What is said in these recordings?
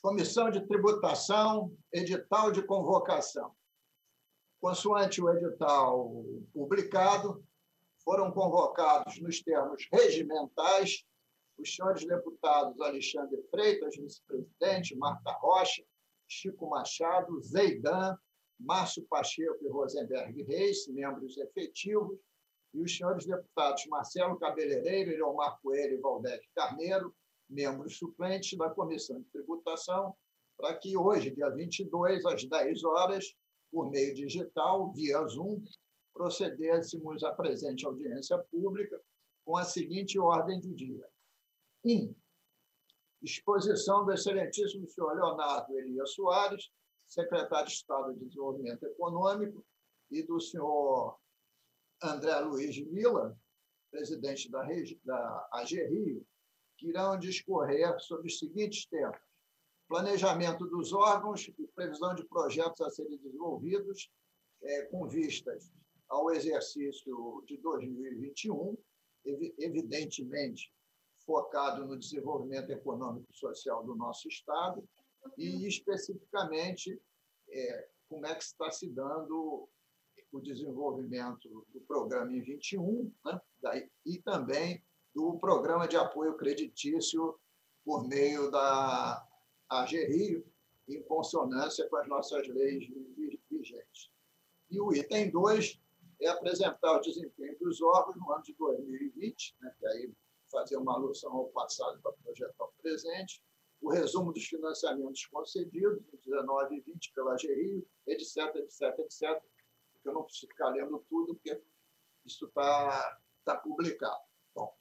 Comissão de Tributação, edital de convocação. Consoante o edital publicado, foram convocados nos termos regimentais os senhores deputados Alexandre Freitas, vice-presidente, Marta Rocha, Chico Machado, Zeidan, Márcio Pacheco e Rosenberg Reis, membros efetivos, e os senhores deputados Marcelo Cabeleireiro, Eliomar Coelho e Valdete Carneiro, membros suplentes da Comissão de Tributação, para que hoje, dia 22, às 10 horas, por meio digital, via Zoom, procedêssemos à presente audiência pública com a seguinte ordem do dia. 1. Exposição do excelentíssimo senhor Leonardo Elias Soares, secretário de Estado de Desenvolvimento Econômico, e do senhor André Luiz Vila, presidente da AGRIO, que irão discorrer sobre os seguintes temas: planejamento dos órgãos e previsão de projetos a serem desenvolvidos com vistas ao exercício de 2021, evidentemente focado no desenvolvimento econômico e social do nosso Estado, e especificamente como é que está se dando o desenvolvimento do programa em 21, né? E também do programa de apoio creditício por meio da AGRIO, em consonância com as nossas leis vigentes. E o item 2 é apresentar o desempenho dos órgãos no ano de 2020, né, que aí fazer uma alusão ao passado para projetar o presente, o resumo dos financiamentos concedidos em 19 e 20 pela AGRIO, etc., etc., etc., porque eu não preciso ficar lendo tudo, porque isso está publicado. Bom,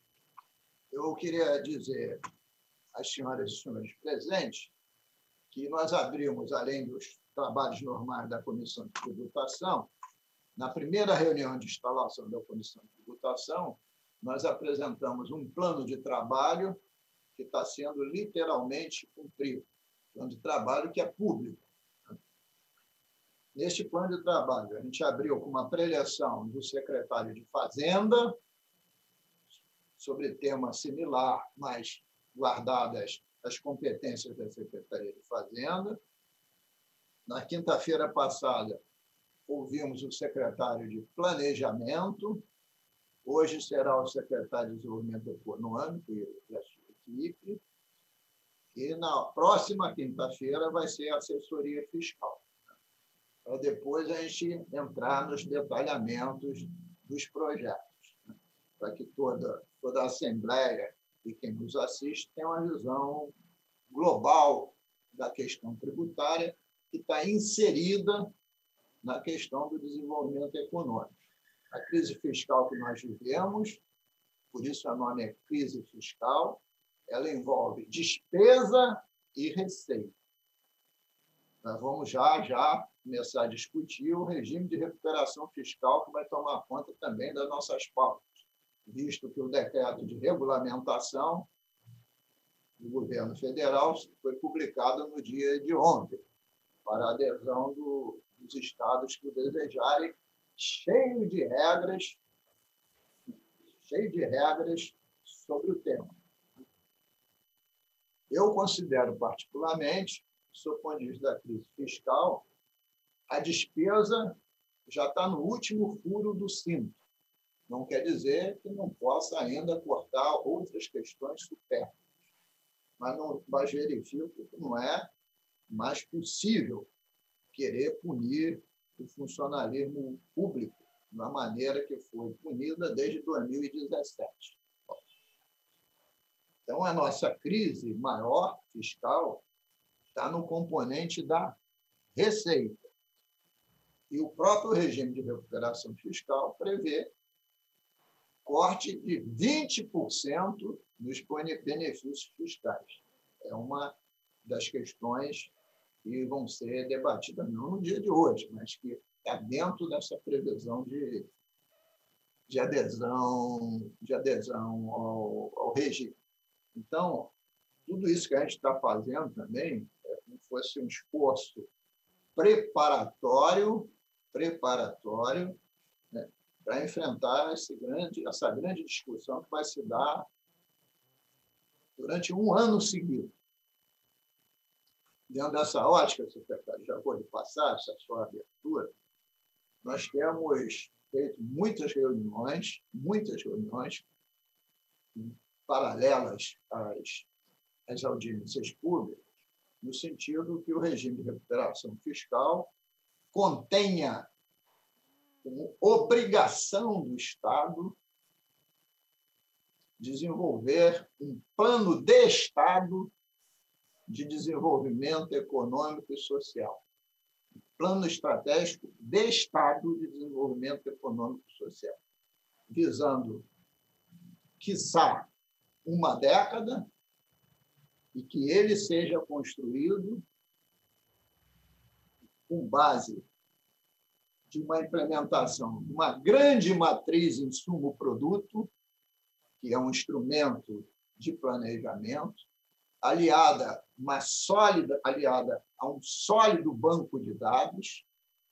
eu queria dizer às senhoras e senhores presentes que nós abrimos, além dos trabalhos normais da Comissão de Tributação, na primeira reunião de instalação da Comissão de Tributação, nós apresentamos um plano de trabalho que está sendo literalmente cumprido, plano de trabalho que é público. Neste plano de trabalho, a gente abriu com uma preleção do secretário de Fazenda, sobre tema similar, mas guardadas as competências da Secretaria de Fazenda. Na quinta-feira passada, ouvimos o secretário de Planejamento. Hoje será o secretário de Desenvolvimento Econômico e a sua equipe. E na próxima quinta-feira vai ser a assessoria fiscal, para depois a gente entrar nos detalhamentos dos projetos, né? Para que toda a Assembleia e quem nos assiste tenha uma visão global da questão tributária que está inserida na questão do desenvolvimento econômico. A crise fiscal que nós vivemos, por isso o nome é crise fiscal, ela envolve despesa e receita. Nós vamos já começar a discutir o regime de recuperação fiscal que vai tomar conta também das nossas pautas, visto que o decreto de regulamentação do governo federal foi publicado no dia de ontem, para a adesão dos estados que o desejarem, cheio de regras sobre o tema. Eu considero particularmente, sob o ponto de vista da crise fiscal, a despesa já está no último furo do cinto. Não quer dizer que não possa ainda cortar outras questões supérfluas, mas verifico que não é mais possível querer punir o funcionalismo público da maneira que foi punida desde 2017. Então, a nossa crise maior fiscal está no componente da receita. E o próprio regime de recuperação fiscal prevê corte de 20% nos benefícios fiscais. É uma das questões que vão ser debatidas, não no dia de hoje, mas que está dentro dessa previsão de adesão ao regime. Então, tudo isso que a gente está fazendo também é como se fosse um esforço preparatório, né, para enfrentar essa grande discussão que vai se dar durante um ano seguido. Dentro dessa ótica, secretário, já vou lhe passar essa sua abertura, nós temos feito muitas reuniões paralelas às audiências públicas, no sentido que o regime de recuperação fiscal contenha como obrigação do Estado desenvolver um plano de Estado de desenvolvimento econômico e social. Plano estratégico de Estado de desenvolvimento econômico e social, visando, quiçá, uma década, e que ele seja construído com base de uma implementação de uma grande matriz insumo-produto, que é um instrumento de planejamento, aliada a um sólido banco de dados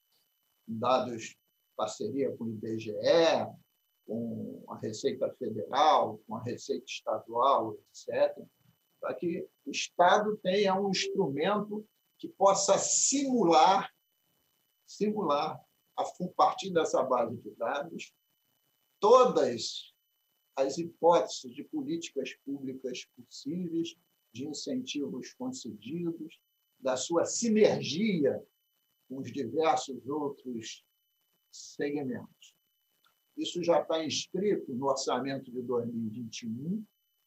parceria com o IBGE, com a Receita Federal, com a Receita Estadual, etc., para que o Estado tenha um instrumento que possa simular, a partir dessa base de dados, todas as hipóteses de políticas públicas possíveis, de incentivos concedidos, da sua sinergia com os diversos outros segmentos. Isso já está inscrito no orçamento de 2021,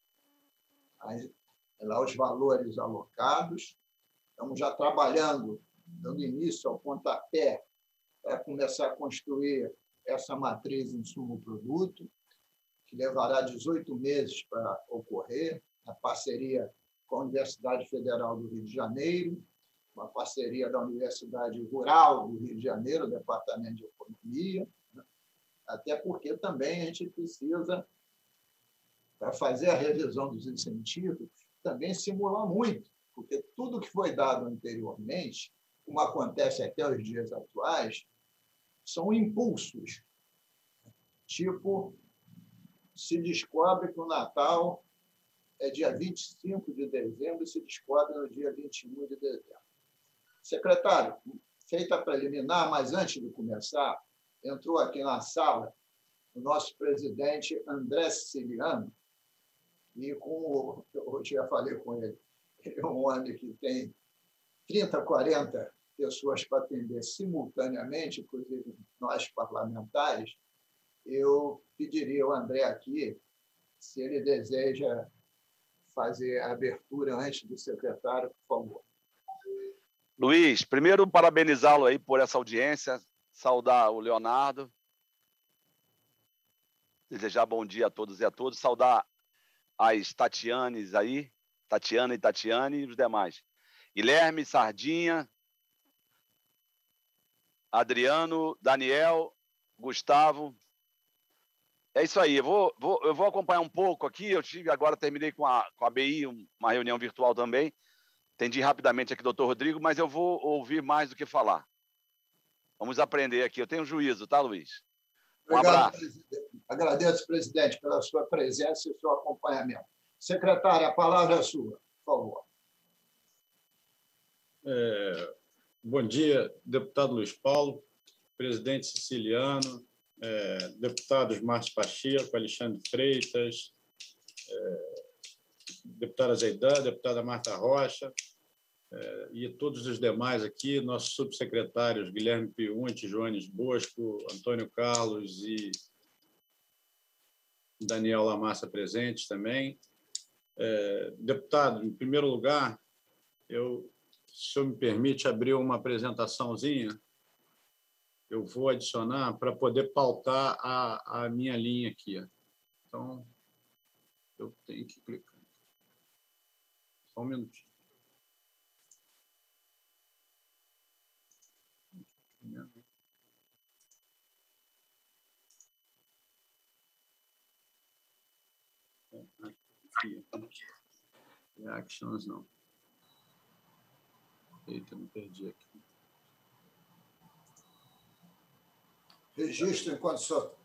lá os valores alocados. Estamos já trabalhando, dando início ao pontapé, para começar a construir essa matriz insumo-produto, que levará 18 meses para ocorrer, a parceria com a Universidade Federal do Rio de Janeiro, uma parceria da Universidade Rural do Rio de Janeiro, Departamento de Economia, até porque também a gente precisa, para fazer a revisão dos incentivos, também simular muito, porque tudo que foi dado anteriormente, como acontece até os dias atuais, são impulsos. Tipo, se descobre que o Natal é dia 25 de dezembro e se descobre no dia 21 de dezembro. Secretário, feita a preliminar, mas antes de começar, entrou aqui na sala o nosso presidente André Siciliano, e como eu já falei com ele, ele é um homem que tem 30, 40 pessoas para atender simultaneamente, inclusive nós parlamentares. Eu pediria ao André aqui se ele deseja fazer a abertura antes do secretário, por favor. Luiz, primeiro parabenizá-lo aí por essa audiência, saudar o Leonardo, desejar bom dia a todos e a todas, saudar as Tatianes aí, Tatiana e os demais. Guilherme, Sardinha, Adriano, Daniel, Gustavo. É isso aí, eu vou acompanhar um pouco aqui, terminei com a BI, uma reunião virtual também, atendi rapidamente aqui o doutor Rodrigo, mas eu vou ouvir mais do que falar. Vamos aprender aqui, eu tenho juízo, tá, Luiz? Um Obrigado, abraço. presidente. Agradeço, presidente, pela sua presença e seu acompanhamento. Secretária, a palavra é sua, por favor. Bom dia, deputado Luiz Paulo, presidente Siciliano, deputados Márcio Pacheco, Alexandre Freitas, deputada Zeidã, deputada Marta Rocha, e todos os demais aqui, nossos subsecretários Guilherme Piunte, Joanes Bosco, Antônio Carlos e Daniel Lamassa presentes também. Deputado, em primeiro lugar, se o senhor me permite abrir uma apresentaçãozinha, eu vou adicionar para poder pautar a minha linha aqui. Então, eu tenho que clicar. Só um minutinho. Reactions, não. Eita, me perdi aqui. Registro enquanto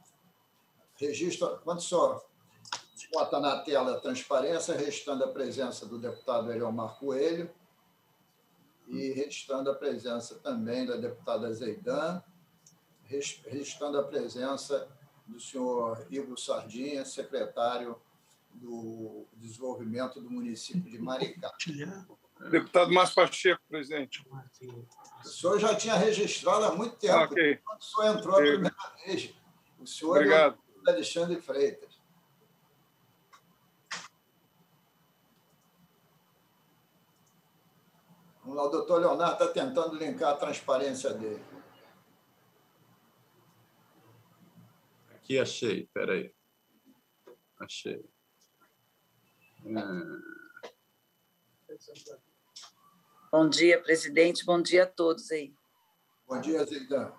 o senhor bota na tela a transparência, registrando a presença do deputado Eliomar Coelho, e registrando a presença também da deputada Zeidan, registrando a presença do senhor Igor Sardinha, secretário do Desenvolvimento do município de Maricá. Deputado Márcio Pacheco, presidente. O senhor já tinha registrado há muito tempo, Ok. quando o senhor entrou a primeira vez. O senhor Obrigado. é o Alexandre Freitas. Vamos lá, o doutor Leonardo está tentando linkar a transparência dele. Aqui achei, espera aí. Achei. Bom dia, presidente. Bom dia a todos aí. Bom dia, Zeidan.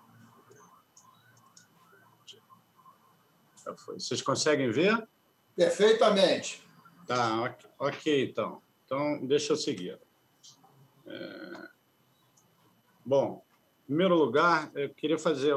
Já foi. Vocês conseguem ver? Perfeitamente. Tá, ok, então. Então, deixa eu seguir. Bom, em primeiro lugar, eu queria fazer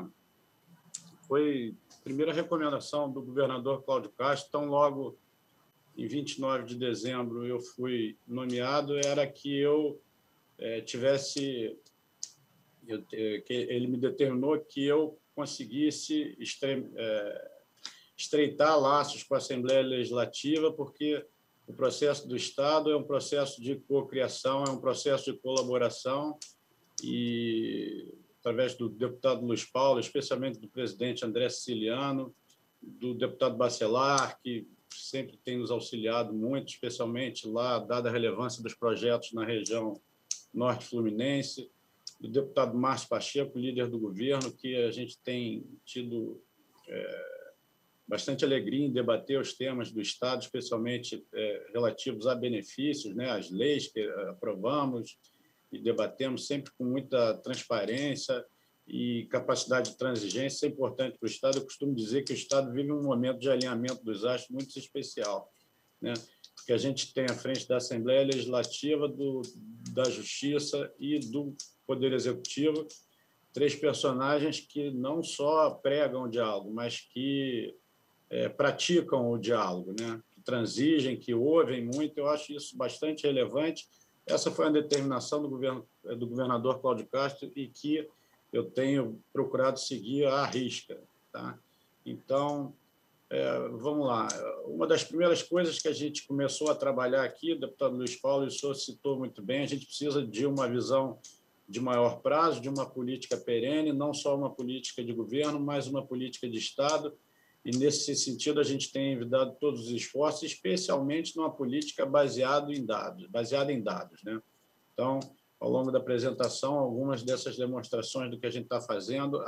Foi a primeira recomendação do governador Cláudio Castro, tão logo em 29 de dezembro eu fui nomeado, era que eu tivesse... que ele me determinou que eu conseguisse estreitar laços com a Assembleia Legislativa, porque o processo do Estado é um processo de cocriação, é um processo de colaboração, e através do deputado Luiz Paulo, especialmente do presidente André Siciliano, do deputado Bacelar, que sempre tem nos auxiliado muito, especialmente lá, dada a relevância dos projetos na região norte fluminense, do deputado Márcio Pacheco, líder do governo, que a gente tem tido bastante alegria em debater os temas do Estado, especialmente relativos a benefícios, né, as leis que aprovamos e debatemos sempre com muita transparência e capacidade de transigência. Isso é importante para o Estado. Eu costumo dizer que o Estado vive um momento de alinhamento dos astros muito especial, né? Porque a gente tem à frente da Assembleia Legislativa, da Justiça e do Poder Executivo 3 personagens que não só pregam o diálogo, mas que praticam o diálogo, né? Que transigem, que ouvem muito. Eu acho isso bastante relevante. Essa foi a determinação do governador Cláudio Castro e que eu tenho procurado seguir à risca, tá? Então, vamos lá. Uma das primeiras coisas que a gente começou a trabalhar aqui, o deputado Luiz Paulo, o senhor citou muito bem, a gente precisa de uma visão de maior prazo, de uma política perene, não só uma política de governo, mas uma política de Estado. E, nesse sentido, a gente tem envidado todos os esforços, especialmente numa política baseada em dados, né? Então, ao longo da apresentação, algumas dessas demonstrações do que a gente está fazendo,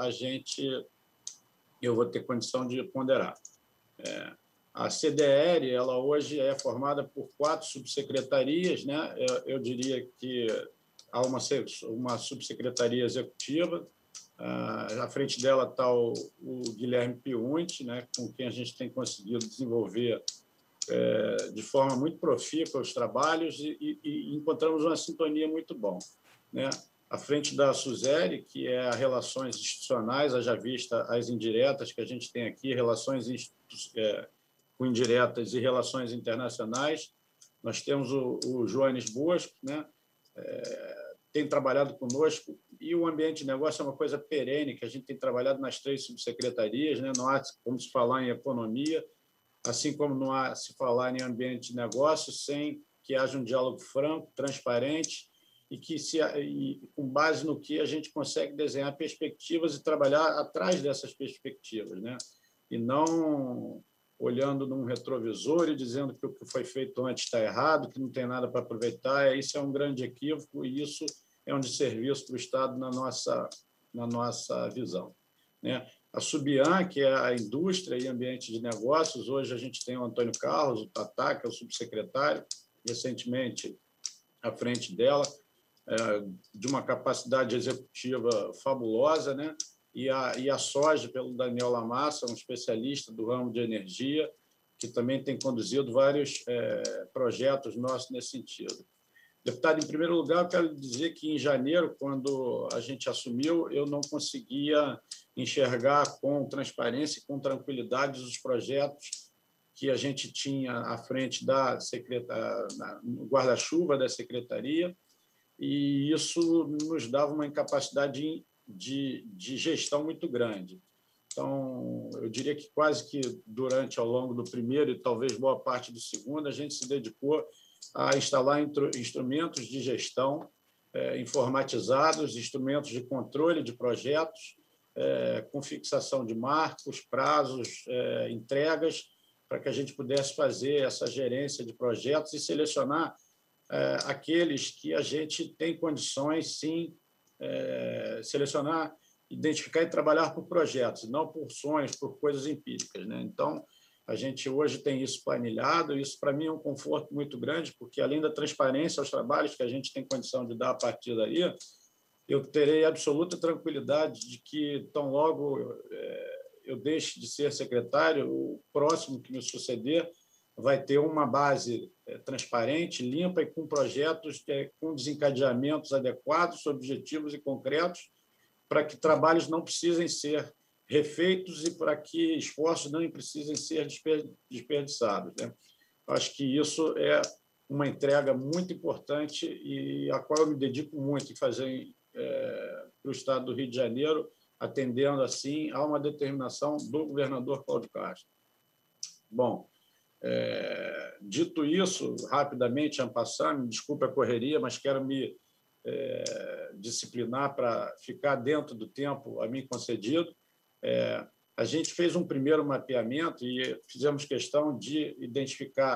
eu vou ter condição de ponderar. A CDR, ela hoje é formada por 4 subsecretarias, né? Eu diria que há uma subsecretaria executiva. À frente dela está o Guilherme Piunti, né, com quem a gente tem conseguido desenvolver de forma muito profícua os trabalhos e encontramos uma sintonia muito bom, né? À frente da Suzere, que é a relações institucionais, haja vista as indiretas que a gente tem aqui, relações com indiretas e relações internacionais. Nós temos o Joanes Bosco, né? Tem trabalhado conosco, e o ambiente de negócio é uma coisa perene, que a gente tem trabalhado nas 3 subsecretarias, né? Não há como se falar em economia, assim como não há se falar em ambiente de negócio sem que haja um diálogo franco, transparente, e com base no que a gente consegue desenhar perspectivas e trabalhar atrás dessas perspectivas, né? E não olhando num retrovisor e dizendo que o que foi feito antes está errado, que não tem nada para aproveitar. Isso é um grande equívoco e isso é um desserviço para o Estado na nossa visão, né? A Subian, que é a indústria e ambiente de negócios, hoje a gente tem o Antônio Carlos, o Tatá, que é o subsecretário, recentemente à frente dela, de uma capacidade executiva fabulosa, né? E a SOGE, pelo Daniel Lamassa, um especialista do ramo de energia, que também tem conduzido vários projetos nossos nesse sentido. Deputado, em primeiro lugar, eu quero dizer que, em janeiro, quando a gente assumiu, eu não conseguia enxergar com transparência e com tranquilidade os projetos que a gente tinha à frente no guarda-chuva da Secretaria, e isso nos dava uma incapacidade de gestão muito grande. Então, eu diria que quase que ao longo do primeiro e talvez boa parte do segundo, a gente se dedicou a instalar instrumentos de gestão informatizados, instrumentos de controle de projetos, com fixação de marcos, prazos, entregas, para que a gente pudesse fazer essa gerência de projetos e selecionar aqueles que a gente tem condições, sim, selecionar, identificar e trabalhar por projetos, não por sonhos, por coisas empíricas, né? Então, a gente hoje tem isso planilhado, e isso, para mim, é um conforto muito grande, porque, além da transparência aos trabalhos que a gente tem condição de dar a partir daí, eu terei absoluta tranquilidade de que, tão logo eu deixe de ser secretário, o próximo que me suceder vai ter uma base transparente, limpa e com projetos com desencadeamentos adequados, objetivos e concretos, para que trabalhos não precisem ser refeitos e para que esforços não precisem ser desperdiçados, né? Acho que isso é uma entrega muito importante e a qual eu me dedico muito em fazer para o Estado do Rio de Janeiro, atendendo, assim, a uma determinação do governador Cláudio Castro. Bom, dito isso, rapidamente, en passant, me desculpe a correria, mas quero me disciplinar para ficar dentro do tempo a mim concedido. A gente fez um primeiro mapeamento e fizemos questão de identificar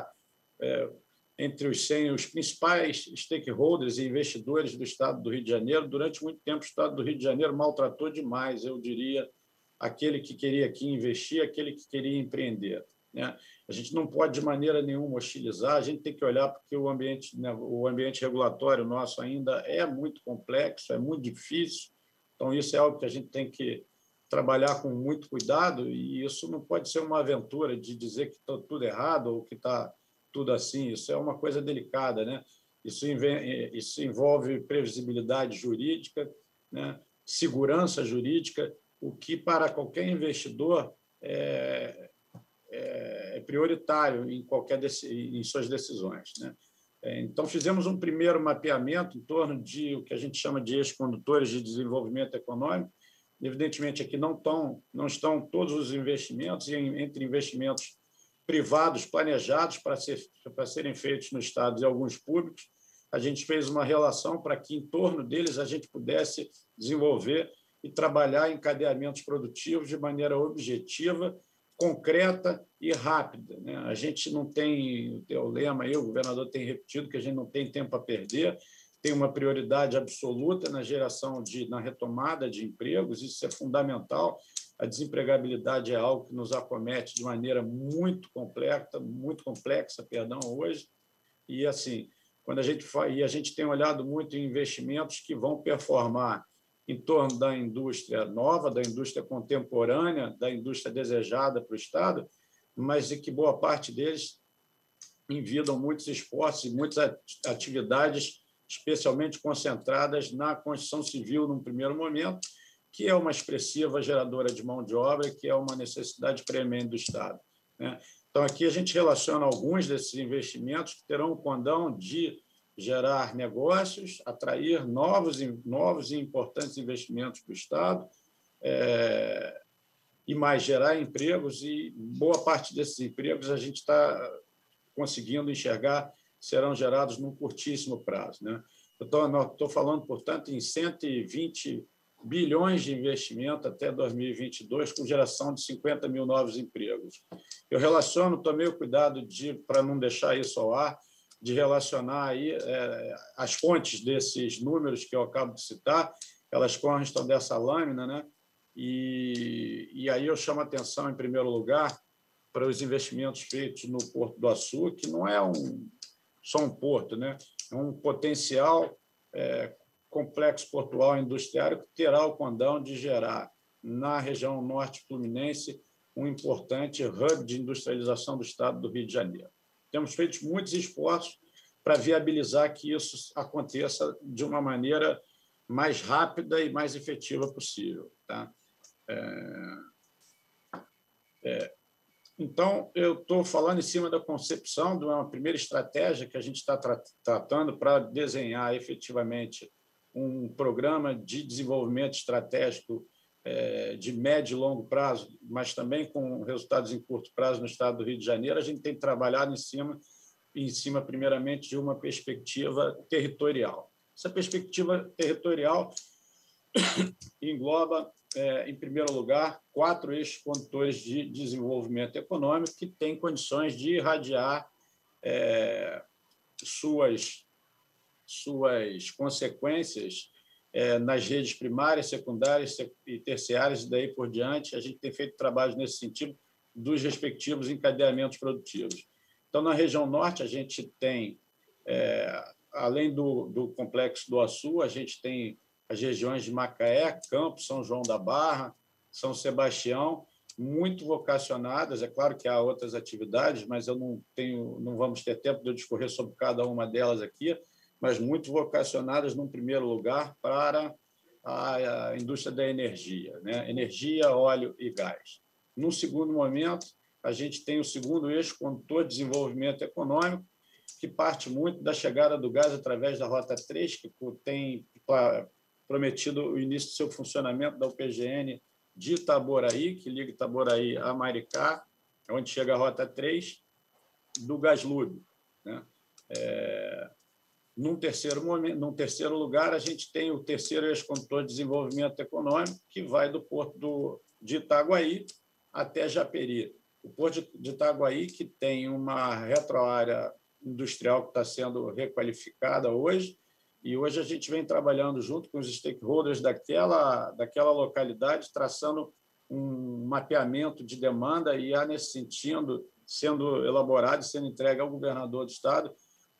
entre os 100 os principais stakeholders e investidores do Estado do Rio de Janeiro. Durante muito tempo, o Estado do Rio de Janeiro maltratou demais, eu diria, aquele que queria aqui investir, aquele que queria empreender, né? A gente não pode, de maneira nenhuma, hostilizar, a gente tem que olhar porque o ambiente, né, o ambiente regulatório nosso ainda é muito complexo, é muito difícil, então isso é algo que a gente tem que trabalhar com muito cuidado, e isso não pode ser uma aventura de dizer que está tudo errado ou que está tudo assim. Isso é uma coisa delicada, né? Isso envolve previsibilidade jurídica, né? Segurança jurídica, o que para qualquer investidor é prioritário em suas decisões, né? Então, fizemos um primeiro mapeamento em torno de o que a gente chama de eixos-condutores de desenvolvimento econômico. Evidentemente, aqui não estão todos os investimentos, e entre investimentos privados planejados para serem feitos no Estado e alguns públicos, a gente fez uma relação para que, em torno deles, a gente pudesse desenvolver e trabalhar encadeamentos produtivos de maneira objetiva, concreta e rápida, né? A gente não tem, o lema aí, o governador tem repetido que a gente não tem tempo a perder, tem uma prioridade absoluta na retomada de empregos, isso é fundamental. A desempregabilidade é algo que nos acomete de maneira muito complexa, hoje. E, assim, a gente tem olhado muito em investimentos que vão performar em torno da indústria nova, da indústria contemporânea, da indústria desejada para o Estado, mas de que boa parte deles envidam muitos esforços e muitas atividades especialmente concentradas na construção civil, num primeiro momento, que é uma expressiva geradora de mão de obra, que é uma necessidade premente do Estado, né? Então, aqui a gente relaciona alguns desses investimentos que terão o condão de gerar negócios, atrair novos e importantes investimentos para o Estado, e mais gerar empregos, e boa parte desses empregos a gente está conseguindo enxergar serão gerados num curtíssimo prazo, né? Estou falando, portanto, em 120 bilhões de investimento até 2022, com geração de 50 mil novos empregos. Eu tomei o cuidado para não deixar isso ao ar, de relacionar aí as fontes desses números que eu acabo de citar, elas constam dessa lâmina, né? E aí eu chamo a atenção, em primeiro lugar, para os investimentos feitos no Porto do Açu, que não é só um porto, né? É um potencial complexo portuário industriário que terá o condão de gerar, na região norte fluminense, um importante hub de industrialização do Estado do Rio de Janeiro. Temos feito muitos esforços para viabilizar que isso aconteça de uma maneira mais rápida e mais efetiva possível, tá? Então, eu estou falando em cima da concepção de uma primeira estratégia que a gente está tratando para desenhar efetivamente um programa de desenvolvimento estratégico de médio e longo prazo, mas também com resultados em curto prazo no estado do Rio de Janeiro. A gente tem trabalhado em cima primeiramente, de uma perspectiva territorial. Essa perspectiva territorial engloba, em primeiro lugar, 4 eixos condutores de desenvolvimento econômico que têm condições de irradiar suas consequências nas redes primárias, secundárias e terciárias, e daí por diante. A gente tem feito trabalhos nesse sentido dos respectivos encadeamentos produtivos. Então, na região norte, a gente tem, além do complexo do Açu, a gente tem as regiões de Macaé, Campos, São João da Barra, São Sebastião, muito vocacionadas. É claro que há outras atividades, mas não vamos ter tempo de eu discorrer sobre cada uma delas aqui, mas muito vocacionadas, num primeiro lugar, para a indústria da energia, né? Energia, óleo e gás. Num segundo momento, a gente tem o segundo eixo condutor de desenvolvimento econômico, que parte muito da chegada do gás através da Rota 3, que tem prometido o início do seu funcionamento da UPGN de Itaboraí, que liga Itaboraí a Maricá, onde chega a Rota 3, do Gaslub, né? Num terceiro lugar, a gente tem o terceiro eixo condutor de desenvolvimento econômico, que vai do porto de Itaguaí até Japeri. O porto de Itaguaí, que tem uma retroárea industrial que está sendo requalificada hoje, e hoje a gente vem trabalhando junto com os stakeholders daquela localidade, traçando um mapeamento de demanda, e há, nesse sentido, sendo elaborado e sendo entregue ao governador do Estado,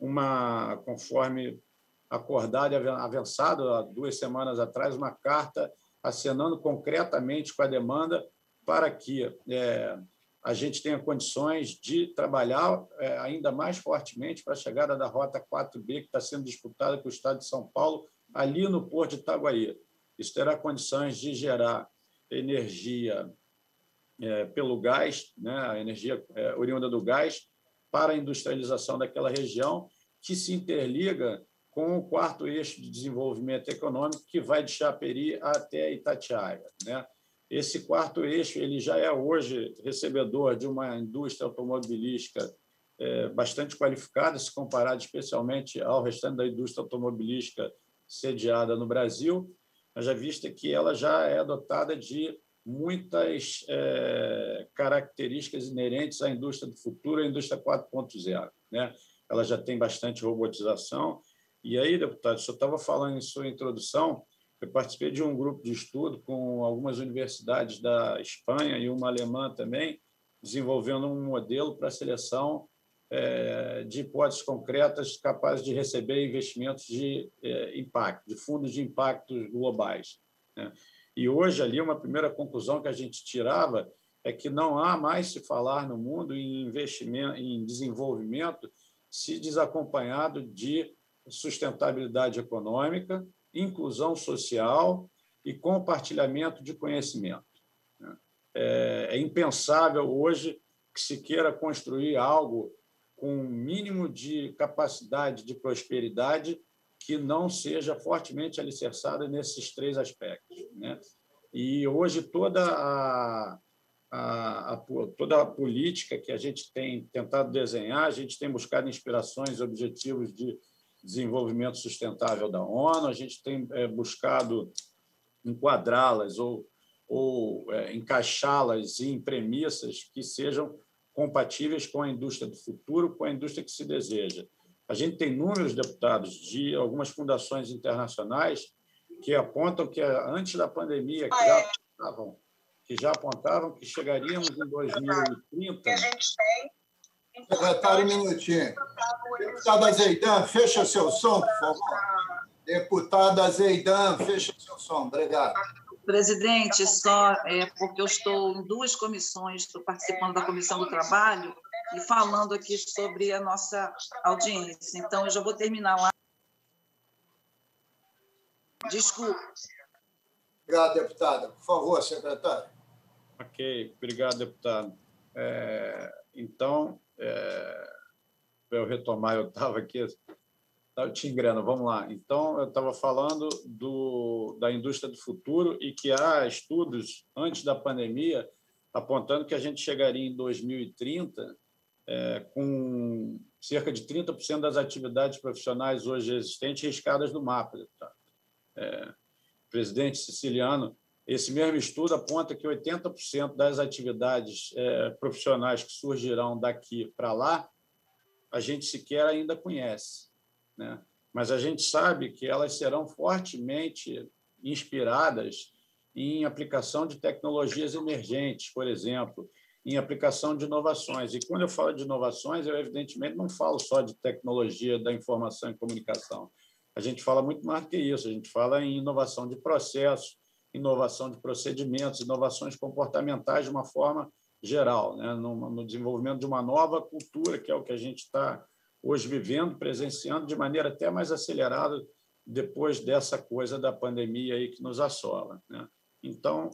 conforme acordado e avançado há 2 semanas atrás, uma carta acenando concretamente com a demanda para que a gente tenha condições de trabalhar ainda mais fortemente para a chegada da Rota 4B, que está sendo disputada com o Estado de São Paulo, ali no Porto de Itaguaí. Isso terá condições de gerar energia pelo gás, né, a energia oriunda do gás, para a industrialização daquela região, que se interliga com o 4º eixo de desenvolvimento econômico, que vai de Japeri até Itatiaia, né? Esse 4º eixo ele já é hoje recebedor de uma indústria automobilística bastante qualificada, se comparado especialmente ao restante da indústria automobilística sediada no Brasil, já vista que ela já é dotada de muitas características inerentes à indústria do futuro, à indústria 4.0, né? Ela já tem bastante robotização. E aí, deputado, o senhor estava falando em sua introdução, eu participei de um grupo de estudo com algumas universidades da Espanha e uma alemã também, desenvolvendo um modelo para a seleção de hipóteses concretas capazes de receber investimentos de impacto, de fundos de impactos globais, né? E hoje, ali, uma primeira conclusão que a gente tirava é que não há mais se falar no mundo em investimento, em desenvolvimento, se desacompanhado de sustentabilidade econômica, inclusão social e compartilhamento de conhecimento. É impensável hoje que se queira construir algo com um mínimo de capacidade de prosperidade que não seja fortemente alicerçada nesses 3 aspectos, né? E hoje toda a política que a gente tem tentado desenhar, a gente tem buscado inspirações e objetivos de desenvolvimento sustentável da ONU, a gente tem buscado enquadrá-las ou encaixá-las em premissas que sejam compatíveis com a indústria do futuro, com a indústria que se deseja. A gente tem números, deputados, de algumas fundações internacionais que apontam que, antes da pandemia, que já apontavam que chegaríamos em 2030... Secretário, um minutinho. Deputada Zeidan, fecha seu som, por favor. Deputada Zeidan, fecha seu som. Obrigado. Presidente, só porque eu estou em 2 comissões, estou participando da Comissão do Trabalho e falando aqui sobre a nossa audiência. Então, eu já vou terminar lá. Desculpe. Obrigado, deputada. Por favor, secretário. Ok, obrigado, deputado. Então, para eu retomar, eu estava aqui, te engreno, vamos lá. Então, eu estava falando da indústria do futuro e que há estudos antes da pandemia apontando que a gente chegaria em 2030 com cerca de 30% das atividades profissionais hoje existentes riscadas do mapa. Tá? Presidente siciliano, esse mesmo estudo aponta que 80% das atividades profissionais que surgirão daqui para lá, a gente sequer ainda conhece, né? Mas a gente sabe que elas serão fortemente inspiradas em aplicação de tecnologias emergentes, por exemplo, em aplicação de inovações. E quando eu falo de inovações, eu, evidentemente, não falo só de tecnologia da informação e comunicação. A gente fala muito mais do que isso, a gente fala em inovação de processos, inovação de procedimentos, inovações comportamentais de uma forma geral, né? No desenvolvimento de uma nova cultura, que é o que a gente está hoje vivendo, presenciando de maneira até mais acelerada depois dessa coisa da pandemia aí que nos assola, né? Então,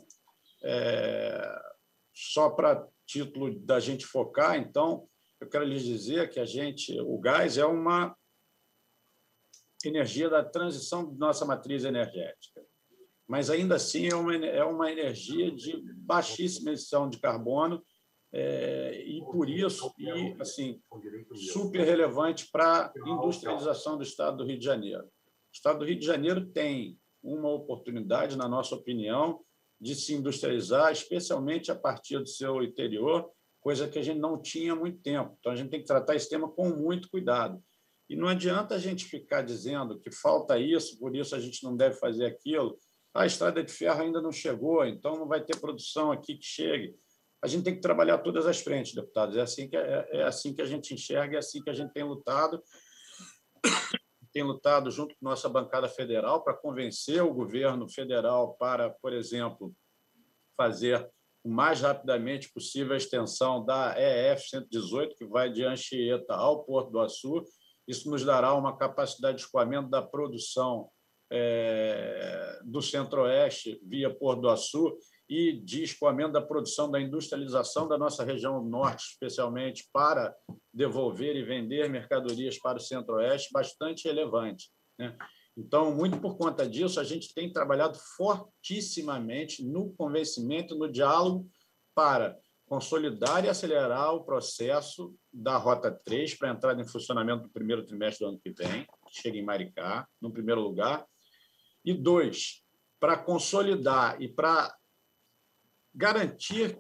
só para título da gente focar, então, eu quero lhes dizer que o gás é uma energia da transição da nossa matriz energética, mas ainda assim é uma energia de baixíssima emissão de carbono e por isso assim super relevante para a industrialização do Estado do Rio de Janeiro. O Estado do Rio de Janeiro tem uma oportunidade, na nossa opinião, de se industrializar, especialmente a partir do seu interior, coisa que a gente não tinha há muito tempo. Então, a gente tem que tratar esse tema com muito cuidado. E não adianta a gente ficar dizendo que falta isso, por isso a gente não deve fazer aquilo. A estrada de ferro ainda não chegou, então não vai ter produção aqui que chegue. A gente tem que trabalhar todas as frentes, deputados. É assim que a gente enxerga, é assim que a gente tem lutado. Tem lutado junto com nossa bancada federal para convencer o governo federal para, por exemplo, fazer o mais rapidamente possível a extensão da EF-118, que vai de Anchieta ao Porto do Açu. Isso nos dará uma capacidade de escoamento da produção do Centro-Oeste via Porto do Açu e de escoamento da produção da industrialização da nossa região norte, especialmente para devolver e vender mercadorias para o Centro-Oeste, bastante relevante, né? Então, muito por conta disso, a gente tem trabalhado fortissimamente no convencimento, no diálogo, para consolidar e acelerar o processo da Rota 3 para a entrada em funcionamento no primeiro trimestre do ano que vem, que chega em Maricá, no primeiro lugar. E 2, para consolidar e para garantir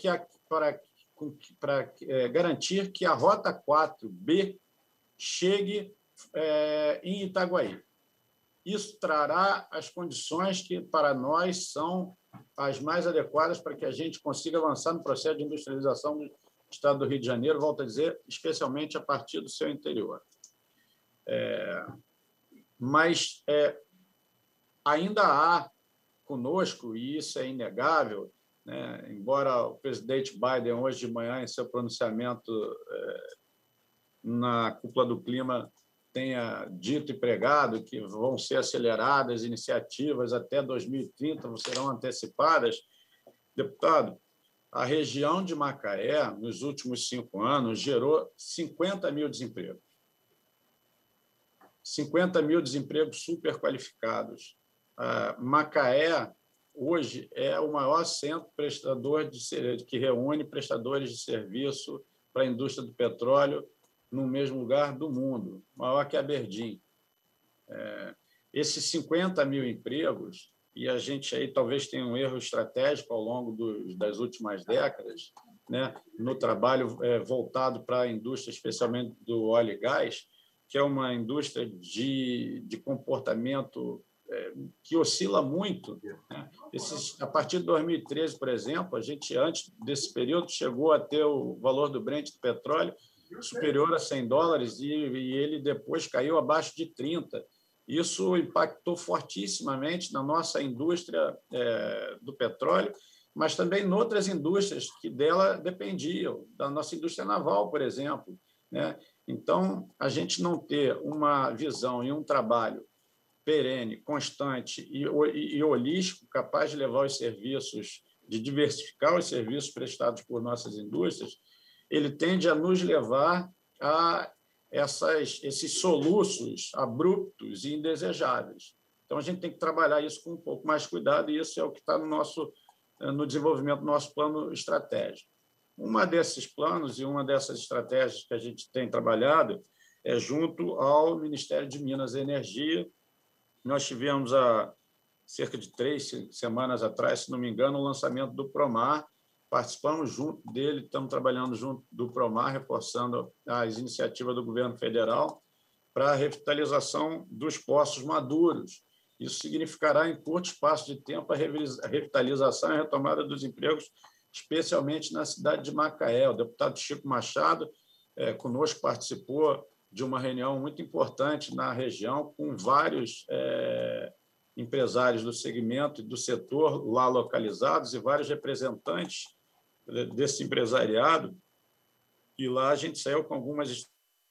garantir que a Rota 4B chegue em Itaguaí. Isso trará as condições que, para nós, são as mais adequadas para que a gente consiga avançar no processo de industrialização do Estado do Rio de Janeiro, volto a dizer, especialmente a partir do seu interior. Mas ainda há conosco, e isso é inegável, né? Embora o presidente Biden, hoje de manhã, em seu pronunciamento na Cúpula do Clima, tenha dito e pregado que vão ser aceleradas iniciativas até 2030, serão antecipadas. Deputado, a região de Macaé, nos últimos 5 anos, gerou 50 mil desempregos. 50 mil desempregos superqualificados. Macaé, hoje, é o maior centro prestador que reúne prestadores de serviço para a indústria do petróleo no mesmo lugar do mundo, maior que Aberdeen. Esses 50 mil empregos, e a gente aí talvez tenha um erro estratégico ao longo das últimas décadas, né, no trabalho voltado para a indústria, especialmente do óleo e gás, que é uma indústria de comportamento que oscila muito, né? A partir de 2013, por exemplo, a gente, antes desse período, chegou a ter o valor do Brent do petróleo superior a $100 e ele depois caiu abaixo de 30. Isso impactou fortissimamente na nossa indústria do petróleo, mas também em outras indústrias que dela dependiam, da nossa indústria naval, por exemplo, né? Então, a gente não ter uma visão e um trabalho perene, constante e holístico, capaz de levar os serviços, de diversificar os serviços prestados por nossas indústrias, ele tende a nos levar a esses soluços abruptos e indesejáveis. Então, a gente tem que trabalhar isso com um pouco mais de cuidado, e isso é o que está no desenvolvimento do nosso plano estratégico. Uma desses planos e uma dessas estratégias que a gente tem trabalhado é junto ao Ministério de Minas e Energia. Nós tivemos, há cerca de 3 semanas atrás, se não me engano, o lançamento do Promar. Participamos junto dele, estamos trabalhando junto do Promar, reforçando as iniciativas do governo federal para a revitalização dos poços maduros. Isso significará, em curto espaço de tempo, a revitalização e a retomada dos empregos, especialmente na cidade de Macaé. O deputado Chico Machado conosco participou de uma reunião muito importante na região, com vários empresários do segmento e do setor lá localizados e vários representantes desse empresariado, e lá a gente saiu com algumas.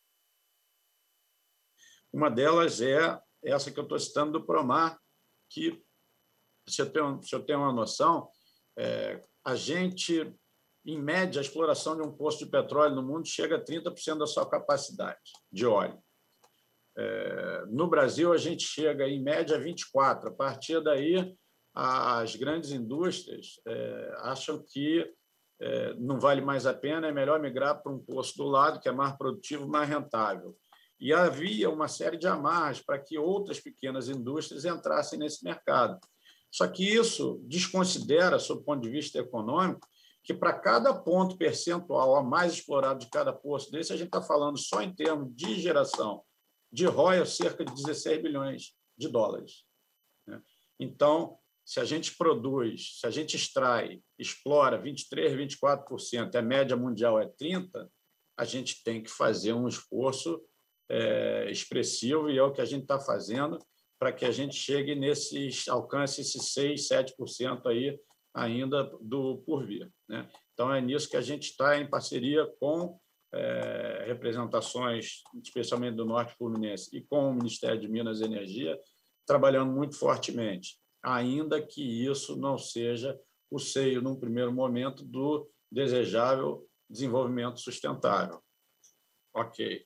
Uma delas é essa que eu estou citando do Promar, que, se eu tenho uma noção, a gente, em média, a exploração de um poço de petróleo no mundo chega a 30% da sua capacidade de óleo. No Brasil, a gente chega, em média, a 24%. A partir daí, as grandes indústrias acham que não vale mais a pena, é melhor migrar para um poço do lado, que é mais produtivo, mais rentável. E havia uma série de amarras para que outras pequenas indústrias entrassem nesse mercado. Só que isso desconsidera, sob o ponto de vista econômico, que para cada ponto percentual a mais explorado de cada poço desse, a gente está falando só em termos de geração de royalties, cerca de 16 bilhões de dólares. Então, se a gente produz, se a gente extrai, explora 23%, 24%, a média mundial é 30%, a gente tem que fazer um esforço expressivo, e é o que a gente está fazendo para que a gente chegue alcance esses 6%, 7% aí ainda do por vir. Então, é nisso que a gente está em parceria com representações, especialmente do Norte Fluminense, e com o Ministério de Minas e Energia, trabalhando muito fortemente, ainda que isso não seja o seio, num primeiro momento, do desejável desenvolvimento sustentável. Ok.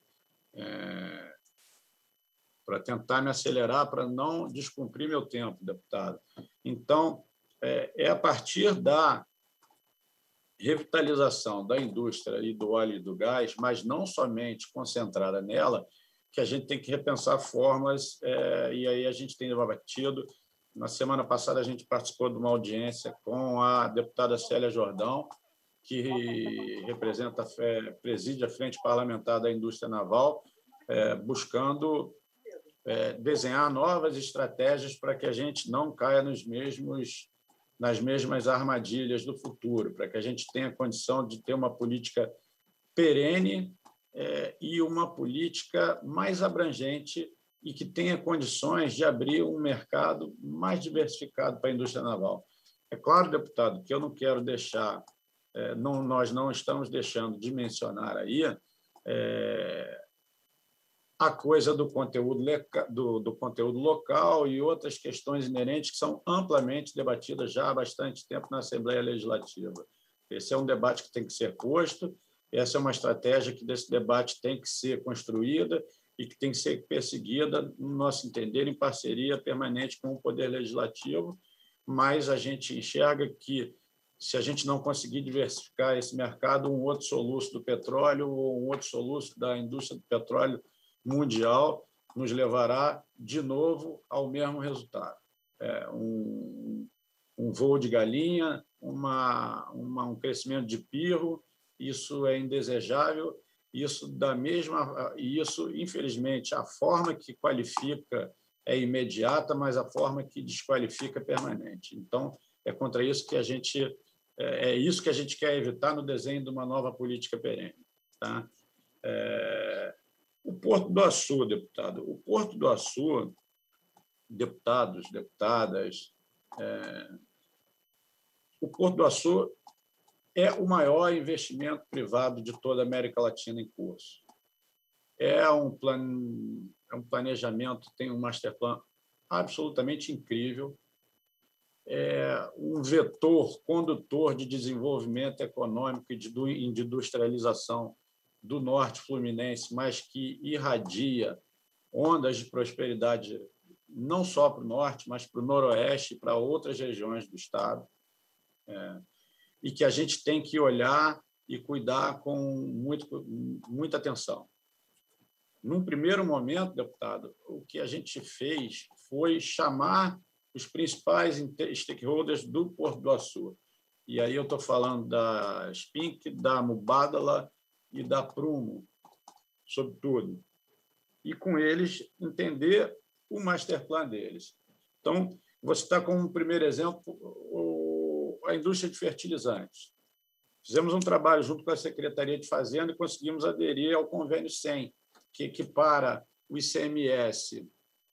Para tentar me acelerar, para não descumprir meu tempo, deputado. Então, é a partir da revitalização da indústria e do óleo e do gás, mas não somente concentrada nela, que a gente tem que repensar formas, e aí a gente tem debatido. Na semana passada, a gente participou de uma audiência com a deputada Célia Jordão, que preside a Frente Parlamentar da Indústria Naval, buscando desenhar novas estratégias para que a gente não caia nas mesmas armadilhas do futuro, para que a gente tenha condição de ter uma política perene e uma política mais abrangente e que tenha condições de abrir um mercado mais diversificado para a indústria naval. É claro, deputado, que eu não quero deixar, nós não estamos deixando de mencionar aí a coisa do conteúdo local e outras questões inerentes que são amplamente debatidas já há bastante tempo na Assembleia Legislativa. Esse é um debate que tem que ser posto, essa é uma estratégia que desse debate tem que ser construída e que tem que ser perseguida, no nosso entender, em parceria permanente com o Poder Legislativo, mas a gente enxerga que, se a gente não conseguir diversificar esse mercado, um outro soluço do petróleo ou um outro soluço da indústria do petróleo mundial nos levará, de novo, ao mesmo resultado. Um voo de galinha, um crescimento de pirro, isso é indesejável. Isso, infelizmente, a forma que qualifica é imediata, mas a forma que desqualifica é permanente. Então, é contra isso que a gente quer evitar no desenho de uma nova política perene. Tá? O Porto do Açu, deputado. O Porto do Açu, deputados, deputadas, o Porto do Açu é o maior investimento privado de toda a América Latina em curso. É um planejamento, tem um master plan absolutamente incrível. um vetor condutor de desenvolvimento econômico e de industrialização do norte fluminense, mas que irradia ondas de prosperidade não só para o norte, mas para o noroeste e para outras regiões do estado, e que a gente tem que olhar e cuidar com muita atenção. Num primeiro momento, deputado, o que a gente fez foi chamar os principais stakeholders do Porto do Açu. E aí eu estou falando da SPINC, da Mubadala e da Prumo, sobretudo. E, com eles, entender o masterplan deles. Então, vou citar como primeiro exemplo a indústria de fertilizantes. Fizemos um trabalho junto com a Secretaria de Fazenda e conseguimos aderir ao Convênio 100, que equipara o ICMS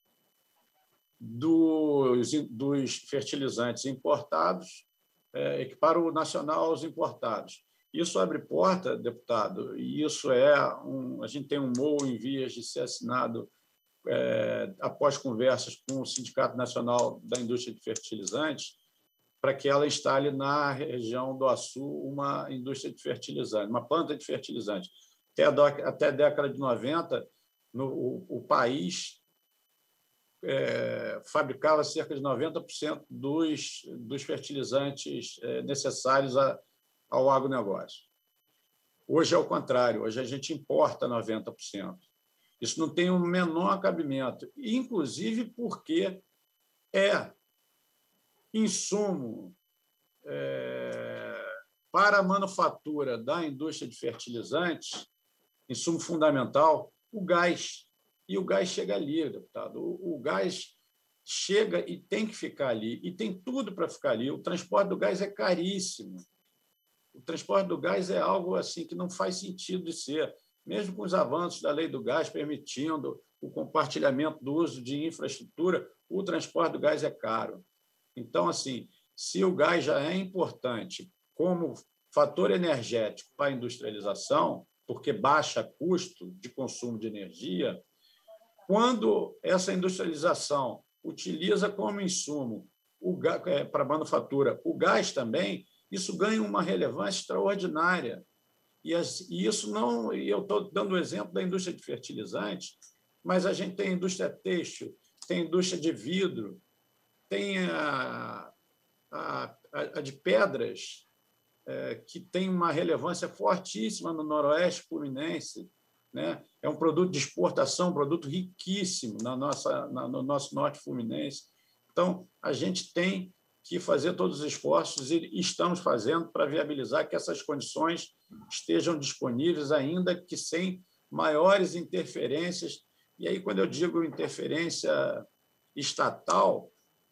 dos fertilizantes importados, equipara o nacional aos importados. Isso abre porta, deputado, e isso a gente tem um MOU em vias de ser assinado após conversas com o Sindicato Nacional da Indústria de Fertilizantes, para que ela instale na região do Açu uma indústria de fertilizantes, uma planta de fertilizantes. Até a década de 90, o país fabricava cerca de 90% dos fertilizantes necessários ao agronegócio. Hoje é o contrário, hoje a gente importa 90%. Isso não tem o menor cabimento, inclusive porque insumo para a manufatura da indústria de fertilizantes, insumo fundamental, o gás. E o gás chega ali, deputado. O gás chega e tem que ficar ali, e tem tudo para ficar ali. O transporte do gás é caríssimo. O transporte do gás é algo assim que não faz sentido de ser, mesmo com os avanços da lei do gás permitindo o compartilhamento do uso de infraestrutura, o transporte do gás é caro. Então, assim, se o gás já é importante como fator energético para a industrialização, porque baixa custo de consumo de energia, quando essa industrialização utiliza como insumo para a manufatura o gás também, isso ganha uma relevância extraordinária. E isso não... eu estou dando o exemplo da indústria de fertilizantes, mas a gente tem a indústria têxtil, tem a indústria de vidro, tem a de pedras, que tem uma relevância fortíssima no noroeste fluminense, né? É um produto de exportação, um produto riquíssimo no nosso norte fluminense. Então, a gente tem que fazer todos os esforços, e estamos fazendo, para viabilizar que essas condições estejam disponíveis, ainda que sem maiores interferências. E aí, quando eu digo interferência estatal,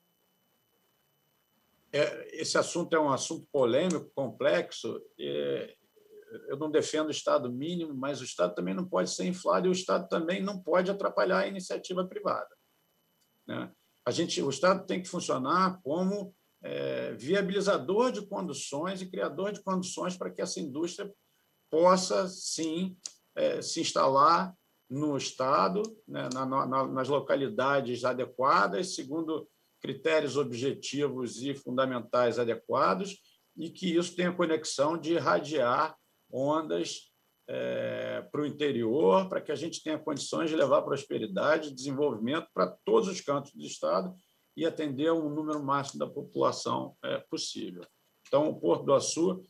esse assunto é um assunto polêmico, complexo. Eu não defendo o Estado mínimo, mas o Estado também não pode ser inflado e o Estado também não pode atrapalhar a iniciativa privada, né? O Estado tem que funcionar como viabilizador de condições e criador de condições para que essa indústria possa, sim, se instalar no Estado, né, nas localidades adequadas, segundo critérios objetivos e fundamentais adequados, e que isso tenha conexão de irradiar ondas para o interior, para que a gente tenha condições de levar prosperidade e desenvolvimento para todos os cantos do Estado e atender a um número máximo da população possível. Então, o Porto do Açu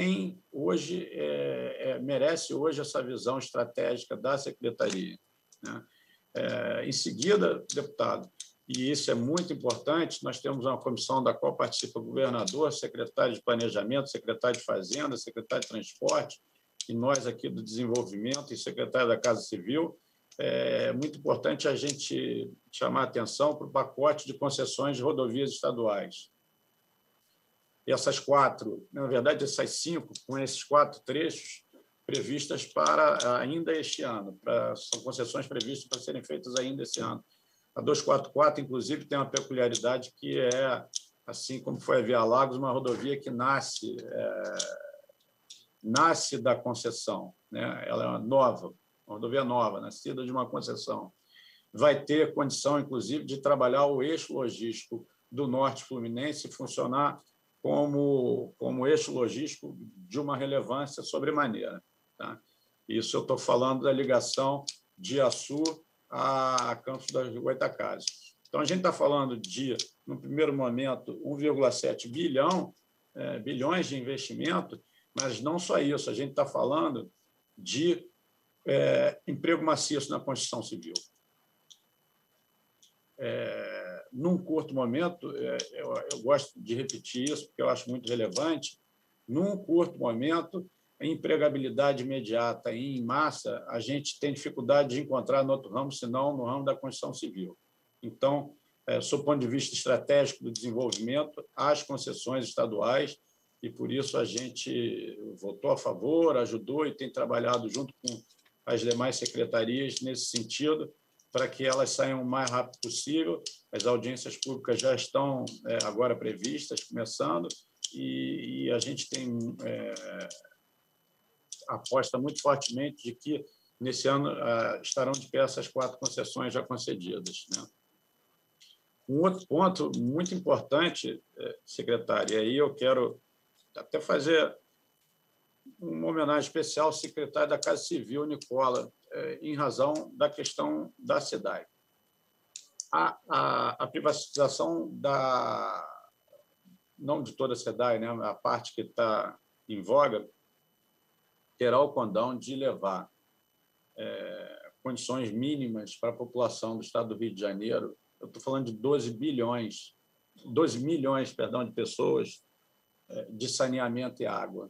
merece hoje essa visão estratégica da Secretaria, né? Em seguida, deputado, e isso é muito importante, nós temos uma comissão da qual participa o governador, secretário de Planejamento, secretário de Fazenda, secretário de Transporte, e nós aqui do Desenvolvimento e secretário da Casa Civil. É muito importante a gente chamar a atenção para o pacote de concessões de rodovias estaduais. E essas 4, na verdade, essas 5, com esses 4 trechos previstas para ainda este ano, são concessões previstas para serem feitas ainda esse ano. A 244, inclusive, tem uma peculiaridade que assim como foi a Via Lagos, uma rodovia que nasce da concessão, né? Ela é uma rodovia nova, nascida de uma concessão. Vai ter condição, inclusive, de trabalhar o eixo logístico do Norte Fluminense funcionar como eixo logístico de uma relevância sobremaneira. Tá? Isso eu estou falando da ligação de Açu a Campos das Goytacazes. Então, a gente está falando de, no primeiro momento, 1,7 bilhões de investimento, mas não só isso, a gente está falando de emprego maciço na construção civil. Num curto momento, eu gosto de repetir isso, porque eu acho muito relevante, num curto momento, a empregabilidade imediata e em massa, a gente tem dificuldade de encontrar no outro ramo, senão no ramo da construção civil. Então, sob o ponto de vista estratégico do desenvolvimento, há as concessões estaduais, e por isso a gente votou a favor, ajudou e tem trabalhado junto com as demais secretarias nesse sentido, para que elas saiam o mais rápido possível. As audiências públicas já estão agora previstas, começando, e a gente tem aposta muito fortemente de que, nesse ano, estarão de pé essas 4 concessões já concedidas, né? Um outro ponto muito importante, secretário, e aí eu quero até fazer uma homenagem especial ao secretário da Casa Civil, Nicola, em razão da questão da SEDAI. A privatização não de toda a SEDAI, né, a parte que está em voga, terá o condão de levar condições mínimas para a população do estado do Rio de Janeiro. Eu estou falando de 12 milhões de pessoas de saneamento e água.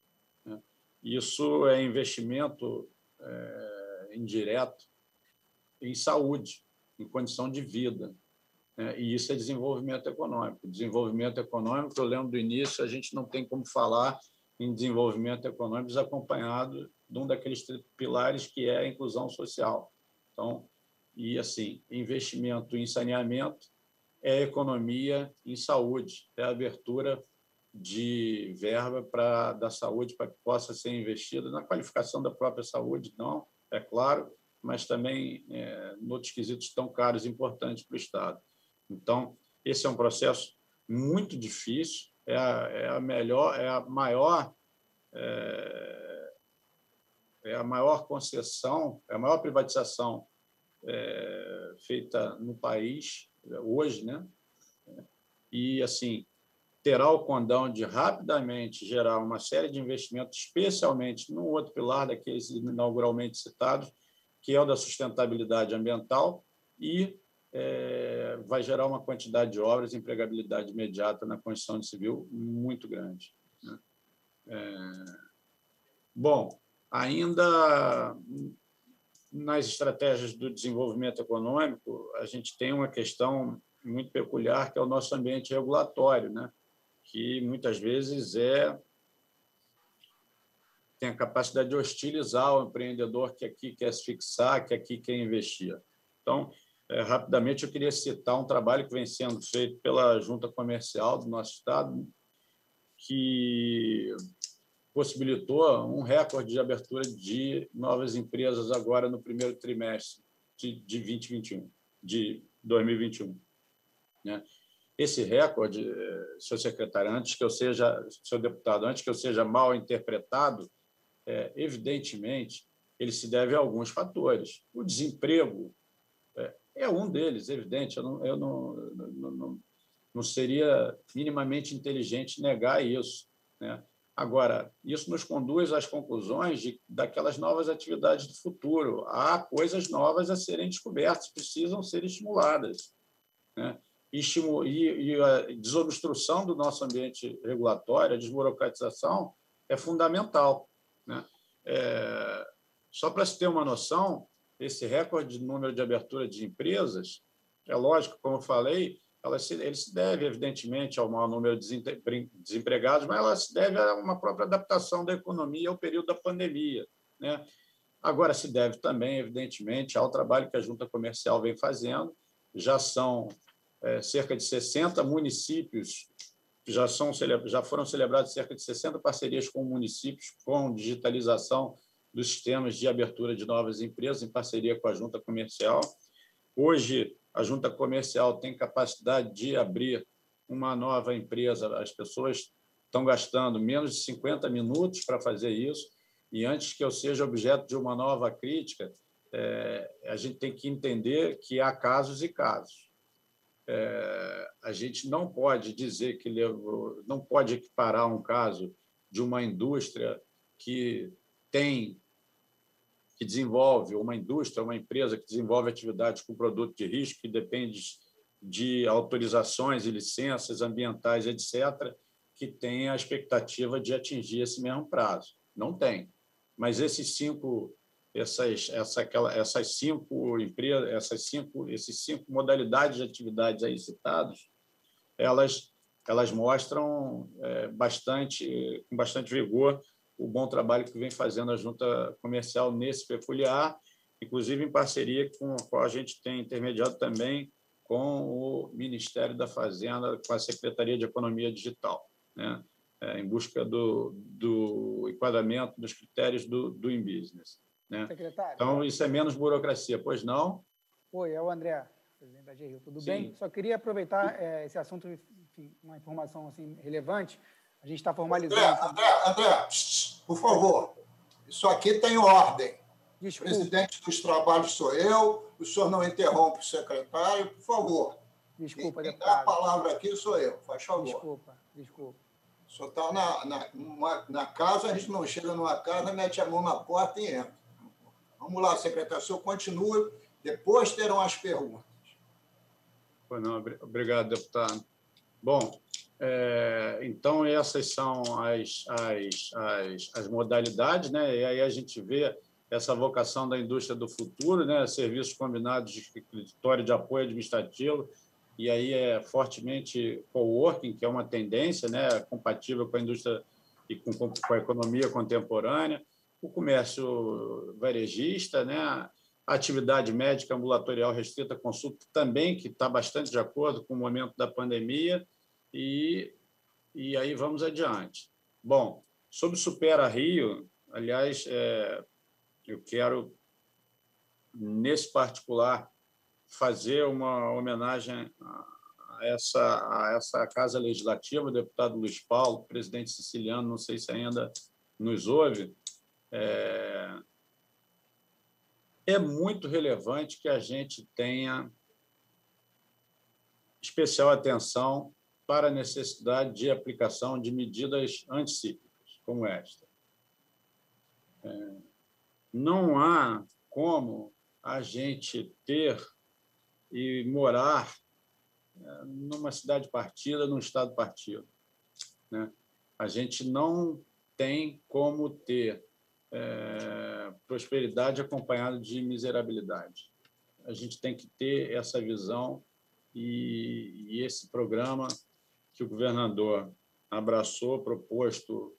Isso é investimento indireto em saúde, em condição de vida, e isso é desenvolvimento econômico. Desenvolvimento econômico, eu lembro do início, a gente não tem como falar em desenvolvimento econômico desacompanhado de um daqueles pilares que é a inclusão social. Então, e assim, investimento em saneamento é economia em saúde, é a abertura de verba da saúde para que possa ser investida na qualificação da própria saúde, não, é claro, mas também em outros quesitos tão caros e importantes para o Estado. Então, esse é um processo muito difícil, é a maior concessão, é a maior privatização feita no país hoje, né? E, assim, terá o condão de rapidamente gerar uma série de investimentos, especialmente no outro pilar daqueles inauguralmente citados, que é o da sustentabilidade ambiental, e vai gerar uma quantidade de obras e empregabilidade imediata na construção civil muito grande, né? Bom, ainda nas estratégias do desenvolvimento econômico, a gente tem uma questão muito peculiar, que é o nosso ambiente regulatório, né? Que muitas vezes tem a capacidade de hostilizar o empreendedor que aqui quer se fixar, que aqui quer investir. Então, rapidamente, eu queria citar um trabalho que vem sendo feito pela Junta Comercial do nosso Estado, que possibilitou um recorde de abertura de novas empresas agora no primeiro trimestre de 2021, né? Esse recorde, seu secretário, seu deputado, antes que eu seja mal interpretado, evidentemente, ele se deve a alguns fatores. O desemprego é um deles, evidente. Eu não seria minimamente inteligente negar isso, né? Agora, isso nos conduz às conclusões daquelas novas atividades do futuro. Há coisas novas a serem descobertas, precisam ser estimuladas, né? E a desobstrução do nosso ambiente regulatório, a desburocratização, é fundamental, né? Só para se ter uma noção, esse recorde de número de abertura de empresas, é lógico, como eu falei, ele se deve, evidentemente, ao maior número de desempregados, mas ela se deve a uma própria adaptação da economia ao período da pandemia, né? Agora, se deve também, evidentemente, ao trabalho que a Junta Comercial vem fazendo. Já são cerca de 60 municípios, já foram celebradas cerca de 60 parcerias com municípios com digitalização dos sistemas de abertura de novas empresas, em parceria com a Junta Comercial. Hoje, a junta comercial tem capacidade de abrir uma nova empresa. As pessoas estão gastando menos de 50 minutos para fazer isso, e antes que eu seja objeto de uma nova crítica, a gente tem que entender que há casos e casos. A gente não pode dizer que não pode equiparar um caso de uma indústria que desenvolve, uma indústria, uma empresa que desenvolve atividades com produto de risco, que depende de autorizações e licenças ambientais, etc., que tem a expectativa de atingir esse mesmo prazo. Não tem. Mas essas cinco modalidades de atividades aí citadas, elas mostram com bastante vigor o bom trabalho que vem fazendo a junta comercial nesse peculiar, inclusive em parceria com a qual a gente tem intermediado também com o Ministério da Fazenda, com a Secretaria de Economia Digital, né? Em busca do enquadramento dos critérios do in-business, né? Secretário. Então, isso é menos burocracia, pois não? Oi, é o André, presidente da GRIO. Tudo Sim. bem? Só queria aproveitar esse assunto, enfim, uma informação assim, relevante. A gente está formalizando... André, por favor, isso aqui tem ordem. Desculpa. O presidente dos trabalhos sou eu, o senhor não interrompe o secretário, por favor. Desculpa, quem deputado. dá a palavra aqui sou eu, faz favor. Desculpa. O senhor está na casa, a gente não chega numa casa, mete a mão na porta e entra. Vamos lá, secretário, o senhor continua, depois terão as perguntas. Pois não, obrigado, deputado. Bom, então essas são as modalidades, né? E aí a gente vê essa vocação da indústria do futuro, né? Serviços combinados de escritório de apoio administrativo, e aí é fortemente coworking, que é uma tendência, né? Compatível com a indústria e com a economia contemporânea, o comércio varejista, né? A atividade médica ambulatorial restrita, consulta também, que está bastante de acordo com o momento da pandemia, e aí vamos adiante. Bom, sobre o Supera Rio, aliás, eu quero, nesse particular, fazer uma homenagem a essa Casa Legislativa, o deputado Luiz Paulo, presidente siciliano, não sei se ainda nos ouve. É muito relevante que a gente tenha especial atenção para a necessidade de aplicação de medidas anticíclicas, como esta. Não há como a gente ter e morar numa cidade partida, num estado partido, né? A gente não tem como ter prosperidade acompanhada de miserabilidade. A gente tem que ter essa visão e esse programa que o governador abraçou, proposto,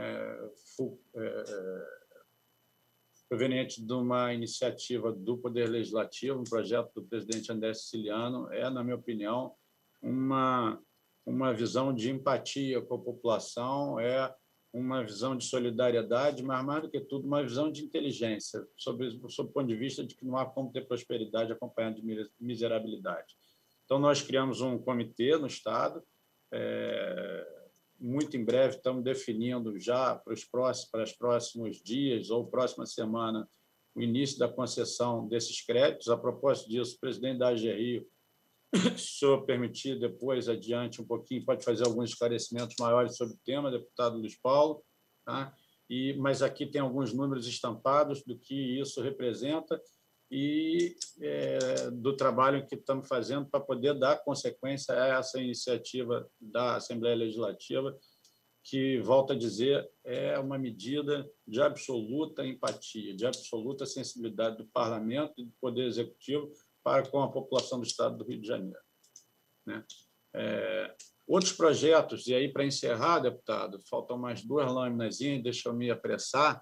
proveniente de uma iniciativa do Poder Legislativo, um projeto do presidente André Siciliano, na minha opinião, uma visão de empatia com a população, uma visão de solidariedade, mas, mais do que tudo, uma visão de inteligência, sob o ponto de vista de que não há como ter prosperidade acompanhada de miserabilidade. Então, nós criamos um comitê no Estado, muito em breve estamos definindo já para os próximos dias ou próxima semana o início da concessão desses créditos. A propósito disso, o presidente da AGRIO, se o senhor permitir, depois, adiante um pouquinho, pode fazer alguns esclarecimentos maiores sobre o tema, deputado Luiz Paulo, tá? Mas aqui tem alguns números estampados do que isso representa e do trabalho que estamos fazendo para poder dar consequência a essa iniciativa da Assembleia Legislativa, que, volto a dizer, é uma medida de absoluta empatia, de absoluta sensibilidade do Parlamento e do Poder Executivo para com a população do Estado do Rio de Janeiro, né? Outros projetos, e aí, para encerrar, deputado, faltam mais 2 lâminas, deixa eu me apressar,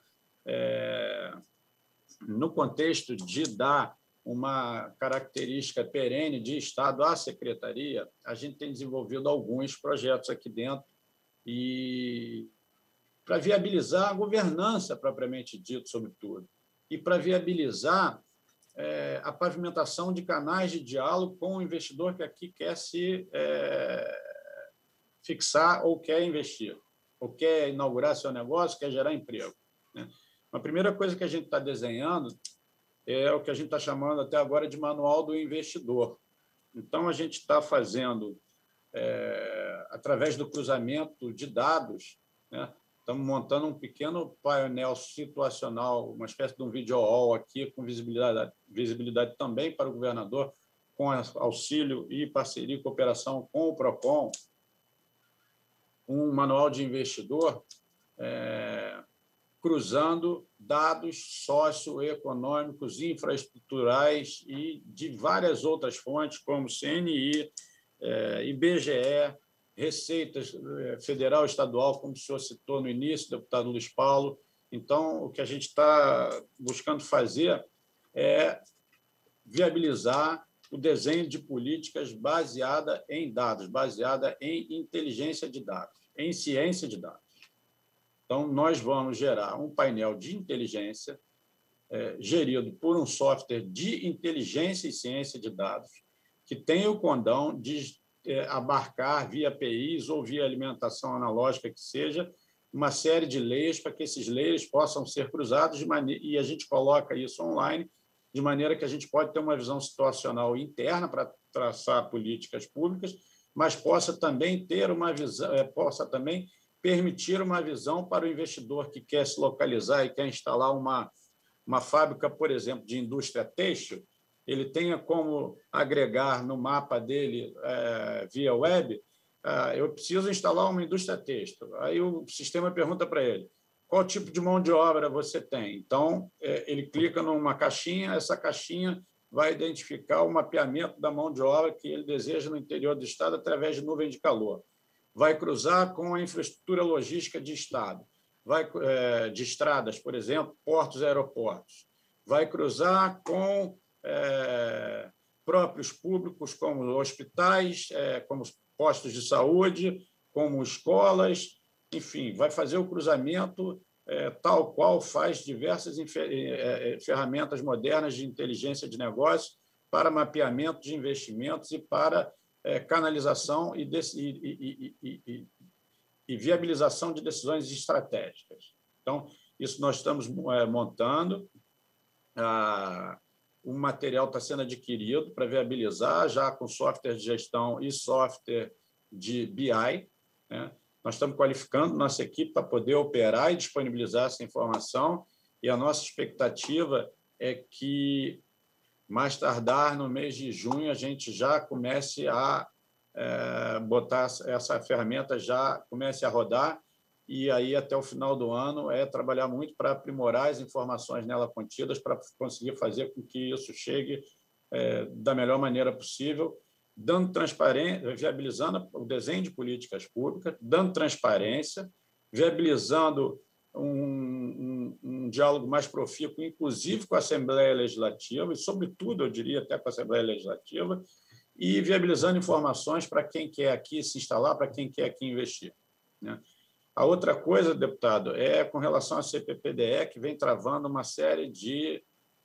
no contexto de dar uma característica perene de Estado à Secretaria, a gente tem desenvolvido alguns projetos aqui dentro e para viabilizar a governança propriamente dito, sobretudo, e para viabilizar a pavimentação de canais de diálogo com o investidor que aqui quer se fixar ou quer investir, ou quer inaugurar seu negócio, quer gerar emprego, né? A primeira coisa que a gente está desenhando é o que a gente está chamando até agora de manual do investidor. Então, a gente está fazendo, através do cruzamento de dados, né? Estamos montando um pequeno painel situacional, uma espécie de um video wall aqui, com visibilidade também para o governador, com auxílio e parceria e cooperação com o PROCON, um manual de investidor cruzando dados socioeconômicos, infraestruturais e de várias outras fontes, como CNI, IBGE, Receitas Federal e Estadual, como o senhor citou no início, deputado Luiz Paulo. Então, o que a gente está buscando fazer é viabilizar o desenho de políticas baseada em dados, baseada em inteligência de dados, em ciência de dados. Então, nós vamos gerar um painel de inteligência gerido por um software de inteligência e ciência de dados que tem o condão de abarcar via APIs ou via alimentação analógica que seja, uma série de layers para que esses layers possam ser cruzados e a gente coloca isso online de maneira que a gente pode ter uma visão situacional interna para traçar políticas públicas, mas possa também ter uma visão, possa também permitir uma visão para o investidor que quer se localizar e quer instalar uma fábrica, por exemplo, de indústria têxtil, ele tenha como agregar no mapa dele via web, eu preciso instalar uma indústria têxtil. Aí o sistema pergunta para ele, qual tipo de mão de obra você tem? Então, ele clica numa caixinha, essa caixinha vai identificar o mapeamento da mão de obra que ele deseja no interior do estado através de nuvem de calor. Vai cruzar com a infraestrutura logística de estado, de estradas, por exemplo, portos e aeroportos. Vai cruzar com próprios públicos, como hospitais, como postos de saúde, como escolas, enfim, vai fazer o cruzamento tal qual faz diversas ferramentas modernas de inteligência de negócio para mapeamento de investimentos e para canalização e viabilização de decisões estratégicas. Então, isso nós estamos montando. O material está sendo adquirido para viabilizar, já com software de gestão e software de BI, né? Nós estamos qualificando nossa equipe para poder operar e disponibilizar essa informação, e a nossa expectativa é que, mais tardar no mês de junho, a gente já comece a botar essa ferramenta, já comece a rodar, e aí, até o final do ano, trabalhar muito para aprimorar as informações nela contidas, para conseguir fazer com que isso chegue da melhor maneira possível, dando transparência, viabilizando o desenho de políticas públicas, dando transparência, viabilizando um diálogo mais profícuo, inclusive com a Assembleia Legislativa, e, sobretudo, eu diria até com a Assembleia Legislativa, e viabilizando informações para quem quer aqui se instalar, para quem quer aqui investir, né? A outra coisa, deputado, é com relação à CPPDE, que vem travando uma série de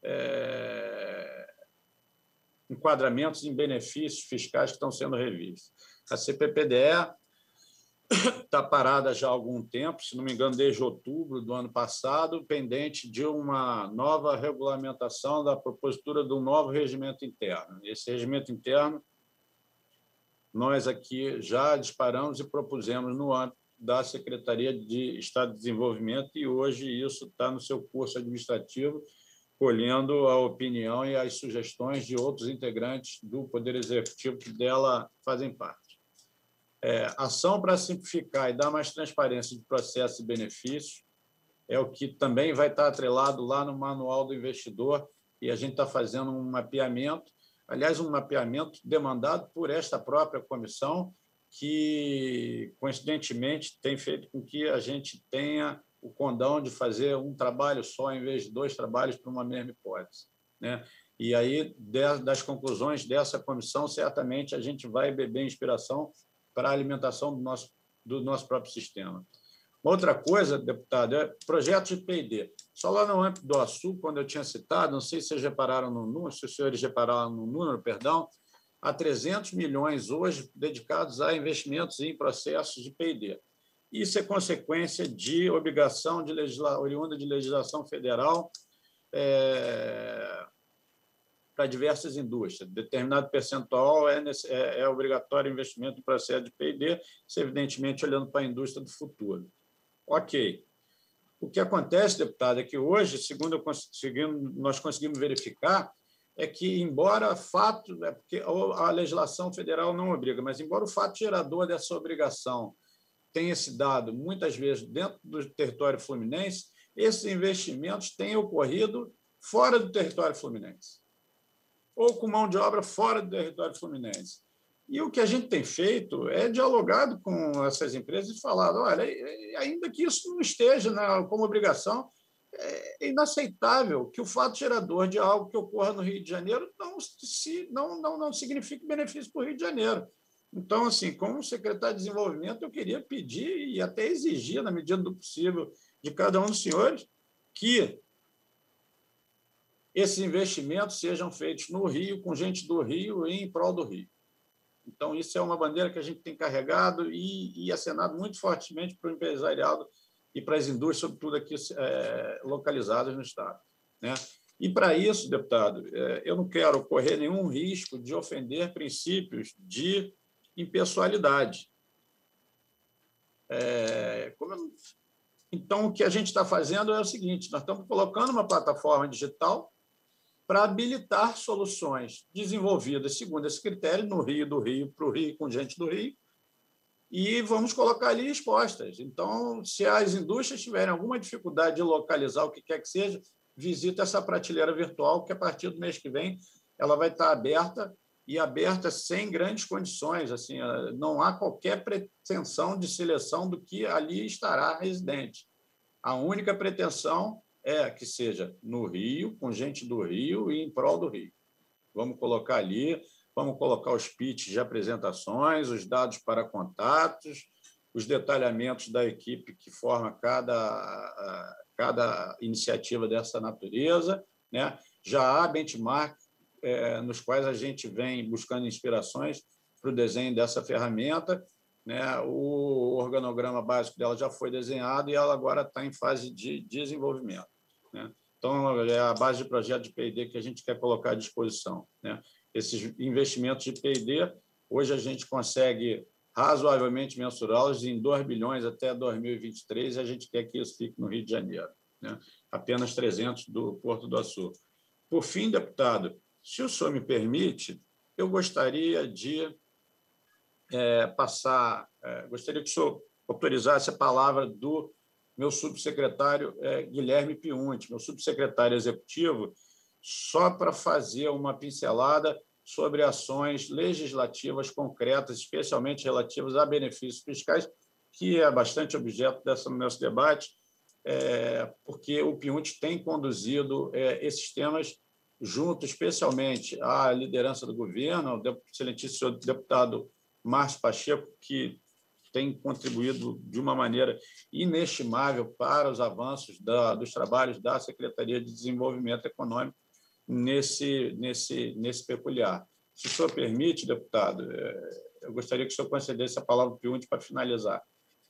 enquadramentos em benefícios fiscais que estão sendo revistos. A CPPDE está parada já há algum tempo, se não me engano, desde outubro do ano passado, pendente de uma nova regulamentação da propositura de um novo regimento interno. Esse regimento interno, nós aqui já disparamos e propusemos no âmbito da Secretaria de Estado de Desenvolvimento, e hoje isso está no seu curso administrativo, colhendo a opinião e as sugestões de outros integrantes do Poder Executivo que dela fazem parte. Ação para simplificar e dar mais transparência de processos e benefícios é o que também vai estar atrelado lá no Manual do Investidor, e a gente está fazendo um mapeamento, aliás, um mapeamento demandado por esta própria comissão, que, coincidentemente, tem feito com que a gente tenha o condão de fazer um trabalho só, em vez de 2 trabalhos para uma mesma hipótese, né? E aí, das conclusões dessa comissão, certamente a gente vai beber inspiração para a alimentação do nosso próprio sistema. Uma outra coisa, deputado, é projetos de P&D. Só lá no âmbito do Açu, quando eu tinha citado, não sei se vocês repararam no número, se os senhores repararam no número, perdão, há 300 milhões hoje dedicados a investimentos em processos de P&D. Isso é consequência de obrigação de oriunda de legislação federal para diversas indústrias. Determinado percentual é obrigatório investimento em processo de P&D, isso, evidentemente, olhando para a indústria do futuro. Ok. O que acontece, deputado, é que hoje, segundo nós conseguimos verificar, é que, embora fato, porque a legislação federal não obriga, mas embora o fato gerador dessa obrigação tenha se dado, muitas vezes, dentro do território fluminense, esses investimentos têm ocorrido fora do território fluminense, ou com mão de obra fora do território fluminense. E o que a gente tem feito é dialogado com essas empresas e falado, olha, ainda que isso não esteja como obrigação, é inaceitável que o fato gerador de algo que ocorra no Rio de Janeiro não signifique benefício para o Rio de Janeiro. Então, assim, como secretário de Desenvolvimento, eu queria pedir e até exigir, na medida do possível, de cada um dos senhores, que esses investimentos sejam feitos no Rio, com gente do Rio e em prol do Rio. Então, isso é uma bandeira que a gente tem carregado e acenado muito fortemente para o empresariado e para as indústrias, sobretudo aqui localizadas no Estado, né? E, para isso, deputado, eu não quero correr nenhum risco de ofender princípios de impessoalidade. Então, o que a gente está fazendo é o seguinte, nós estamos colocando uma plataforma digital para habilitar soluções desenvolvidas segundo esse critério, no Rio, do Rio, para o Rio, com gente do Rio, e vamos colocar ali expostas. Então, se as indústrias tiverem alguma dificuldade de localizar o que quer que seja, visita essa prateleira virtual, que a partir do mês que vem ela vai estar aberta, e aberta sem grandes condições. Assim, não há qualquer pretensão de seleção do que ali estará residente. A única pretensão é que seja no Rio, com gente do Rio e em prol do Rio. Vamos colocar ali, vamos colocar os pitches de apresentações, os dados para contatos, os detalhamentos da equipe que forma cada iniciativa dessa natureza, né? Já há benchmark nos quais a gente vem buscando inspirações para o desenho dessa ferramenta, né? O organograma básico dela já foi desenhado e ela agora está em fase de desenvolvimento, né? Então, é a base de projeto de P&D que a gente quer colocar à disposição, né? Esses investimentos de P&D, hoje a gente consegue razoavelmente mensurá-los em 2 bilhões até 2023, e a gente quer que isso fique no Rio de Janeiro, né? Apenas 300 do Porto do Açu. Por fim, deputado, se o senhor me permite, eu gostaria de gostaria que o senhor autorizasse a palavra do meu subsecretário Guilherme Piunti, meu subsecretário executivo, só para fazer uma pincelada sobre ações legislativas concretas, especialmente relativas a benefícios fiscais, que é bastante objeto do nosso debate, porque o Piunti tem conduzido esses temas junto, especialmente, à liderança do governo, ao excelentíssimo deputado Márcio Pacheco, que tem contribuído de uma maneira inestimável para os avanços dos trabalhos da Secretaria de Desenvolvimento Econômico nesse peculiar. Se o senhor permite, deputado, eu gostaria que o senhor concedesse a palavra para o Piunti para finalizar.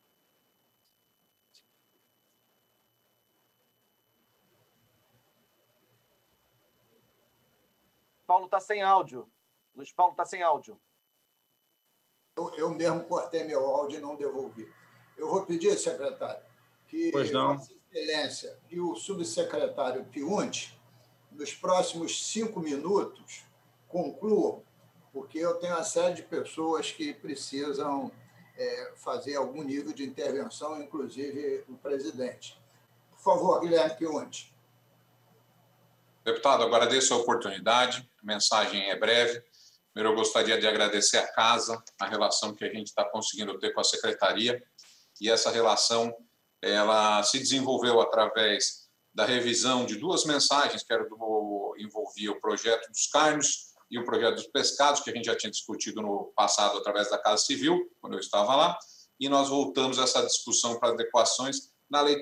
Paulo está sem áudio. Luiz Paulo está sem áudio. Eu mesmo cortei meu áudio e não devolvi. Eu vou pedir, secretário, que Vossa Excelência e o subsecretário Piunti, nos próximos 5 minutos, concluam, porque eu tenho uma série de pessoas que precisam fazer algum nível de intervenção, inclusive o presidente. Por favor, Guilherme Piunti. Deputado, agradeço a oportunidade, a mensagem é breve. Primeiro, eu gostaria de agradecer à Casa, a relação que a gente está conseguindo ter com a Secretaria, e essa relação ela se desenvolveu através da revisão de 2 mensagens, que envolvia o projeto dos carnes e o projeto dos pescados, que a gente já tinha discutido no passado através da Casa Civil, quando eu estava lá, e nós voltamos essa discussão para adequações na Lei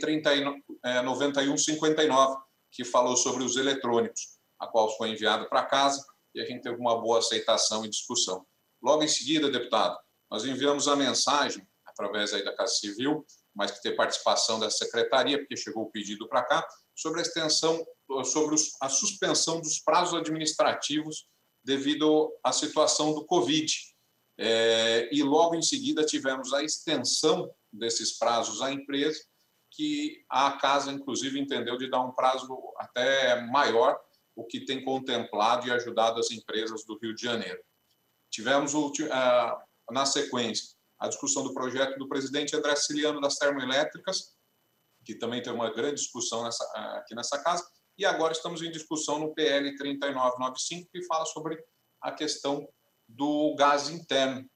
91/59, que falou sobre os eletrônicos, a qual foi enviada para casa, e a gente teve uma boa aceitação e discussão. Logo em seguida, deputado, nós enviamos a mensagem, através aí da Casa Civil, mas que tem participação da Secretaria, porque chegou o pedido para cá, sobre a extensão, sobre a suspensão dos prazos administrativos devido à situação do Covid. E logo em seguida tivemos a extensão desses prazos à empresa, que a Casa, inclusive, entendeu de dar um prazo até maior, o que tem contemplado e ajudado as empresas do Rio de Janeiro. Tivemos, na sequência, a discussão do projeto do presidente André Ciliano das termoelétricas, que também teve uma grande discussão aqui nessa casa, e agora estamos em discussão no PL 3995, que fala sobre a questão do gás interno.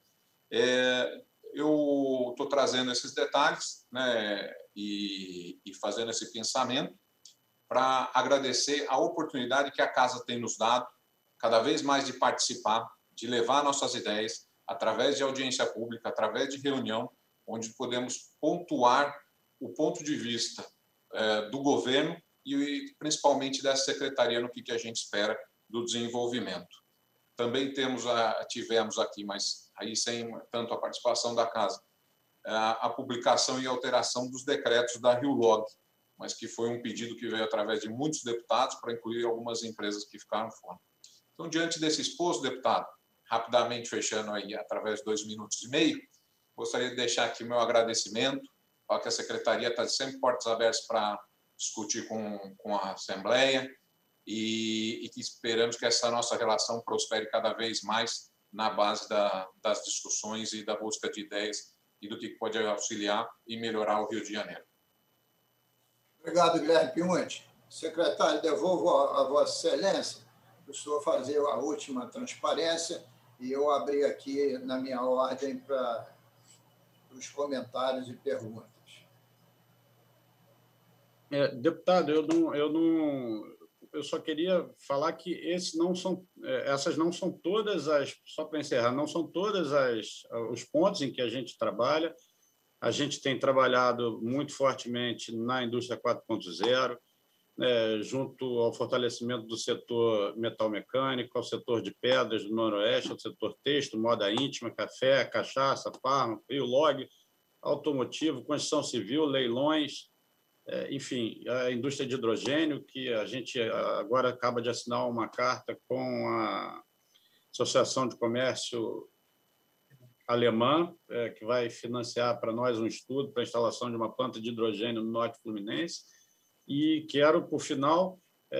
Eu estou trazendo esses detalhes, né, e fazendo esse pensamento para agradecer a oportunidade que a Casa tem nos dado, cada vez mais de participar, de levar nossas ideias, através de audiência pública, através de reunião, onde podemos pontuar o ponto de vista do governo e principalmente dessa secretaria no que a gente espera do desenvolvimento. Também tivemos aqui, mas aí sem tanto a participação da Casa, a publicação e alteração dos decretos da RioLog, mas que foi um pedido que veio através de muitos deputados para incluir algumas empresas que ficaram fora. Então, diante desse exposto, deputado, rapidamente fechando aí através de 2 minutos e meio, gostaria de deixar aqui o meu agradecimento, para que a Secretaria está sempre portas abertas para discutir com a Assembleia e que esperamos que essa nossa relação prospere cada vez mais na base das discussões e da busca de ideias e do que pode auxiliar e melhorar o Rio de Janeiro. Obrigado, Guilherme Pimonte. Secretário, devolvo a Vossa Excelência para o senhor fazer a última transparência e eu abri aqui na minha ordem para os comentários e perguntas. Deputado, eu só queria falar que essas não são todas só para encerrar, não são todas os pontos em que a gente trabalha. A gente tem trabalhado muito fortemente na indústria 4.0, junto ao fortalecimento do setor metal-mecânico, ao setor de pedras do Noroeste, ao setor têxtil, moda íntima, café, cachaça, fármaco, RioLog, automotivo, construção civil, leilões, enfim, a indústria de hidrogênio, que a gente agora acaba de assinar uma carta com a Associação de Comércio Alemã, que vai financiar para nós um estudo para a instalação de uma planta de hidrogênio no Norte Fluminense. E quero, por final,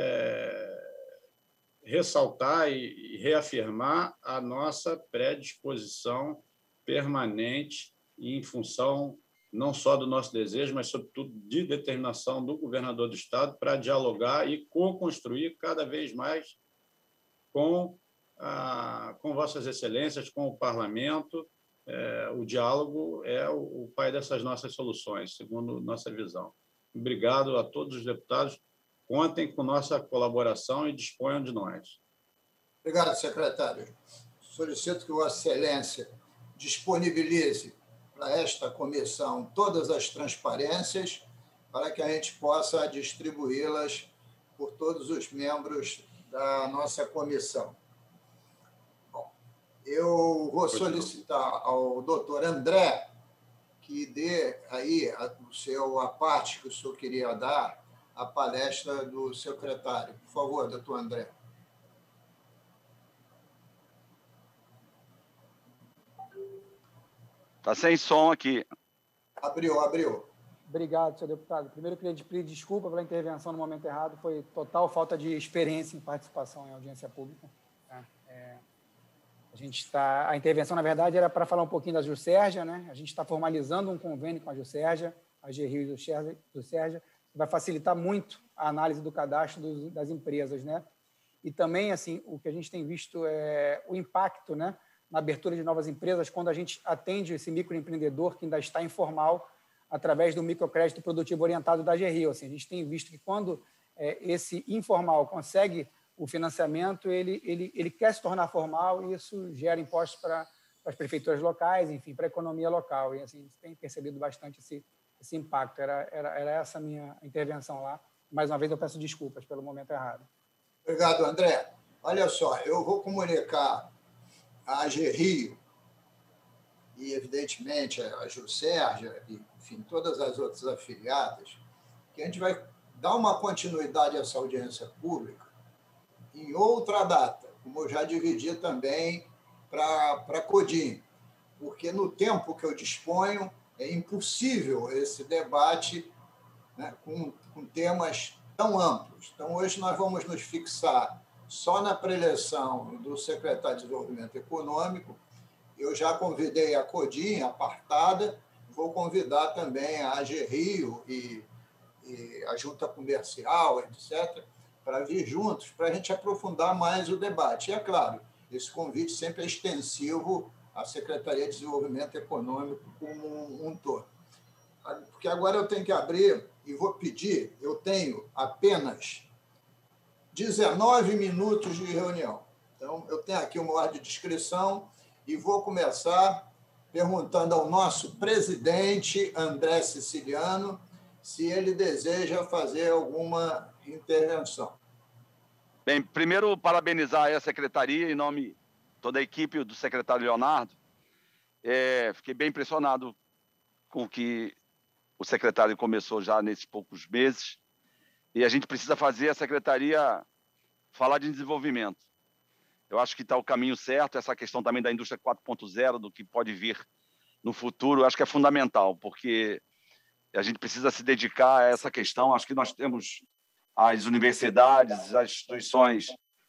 ressaltar e reafirmar a nossa predisposição permanente em função não só do nosso desejo, mas, sobretudo, de determinação do governador do Estado para dialogar e co-construir cada vez mais com Vossas Excelências, com o Parlamento. O diálogo é o pai dessas nossas soluções, segundo nossa visão. Obrigado a todos os deputados. Contem com nossa colaboração e disponham de nós. Obrigado, secretário. Solicito que Vossa Excelência disponibilize para esta comissão todas as transparências para que a gente possa distribuí-las por todos os membros da nossa comissão. Bom, eu vou solicitar ao doutor André que dê aí a parte que o senhor queria dar, a palestra do secretário. Por favor, doutor André. Está sem som aqui. Abriu. Obrigado, senhor deputado. Primeiro, eu queria pedir desculpa pela intervenção no momento errado. Foi total falta de experiência em participação em audiência pública. A intervenção, na verdade, era para falar um pouquinho da Juscerja, né? A gente está formalizando um convênio com a Juscerja, a GRIO e a Juscerja, que vai facilitar muito a análise do cadastro das empresas, né? E também, assim, o que a gente tem visto é o impacto, né, na abertura de novas empresas, quando a gente atende esse microempreendedor que ainda está informal, através do microcrédito produtivo orientado da GRIO. Assim, a gente tem visto que quando esse informal consegue o financiamento, ele quer se tornar formal e isso gera impostos para as prefeituras locais, enfim, para a economia local. E assim, a gente tem percebido bastante esse impacto. Era essa a minha intervenção lá. Mais uma vez, eu peço desculpas pelo momento errado. Obrigado, André. Olha só, eu vou comunicar à AG Rio e, evidentemente, a Juscerja e, enfim, todas as outras afiliadas, que a gente vai dar uma continuidade a essa audiência pública em outra data, como eu já dividi também para a CODIM, porque no tempo que eu disponho é impossível esse debate, né, com temas tão amplos. Então, hoje nós vamos nos fixar só na preleção do secretário de Desenvolvimento Econômico. Eu já convidei a CODIM, apartada, vou convidar também a AG Rio e a Junta Comercial, etc., para vir juntos, para a gente aprofundar mais o debate. E, é claro, esse convite sempre é extensivo à Secretaria de Desenvolvimento Econômico como um todo. Porque agora eu tenho que abrir e vou pedir, eu tenho apenas 19 minutos de reunião. Então, eu tenho aqui uma ordem de inscrição e vou começar perguntando ao nosso presidente, André Siciliano, se ele deseja fazer alguma intervenção. Bem, primeiro, parabenizar a secretaria em nome de toda a equipe do secretário Leonardo. Fiquei bem impressionado com o que o secretário começou já nesses poucos meses. E a gente precisa fazer a secretaria falar de desenvolvimento. Eu acho que está o caminho certo. Essa questão também da indústria 4.0, do que pode vir no futuro, acho que é fundamental, porque a gente precisa se dedicar a essa questão. Acho que nós temos as universidades, as instituições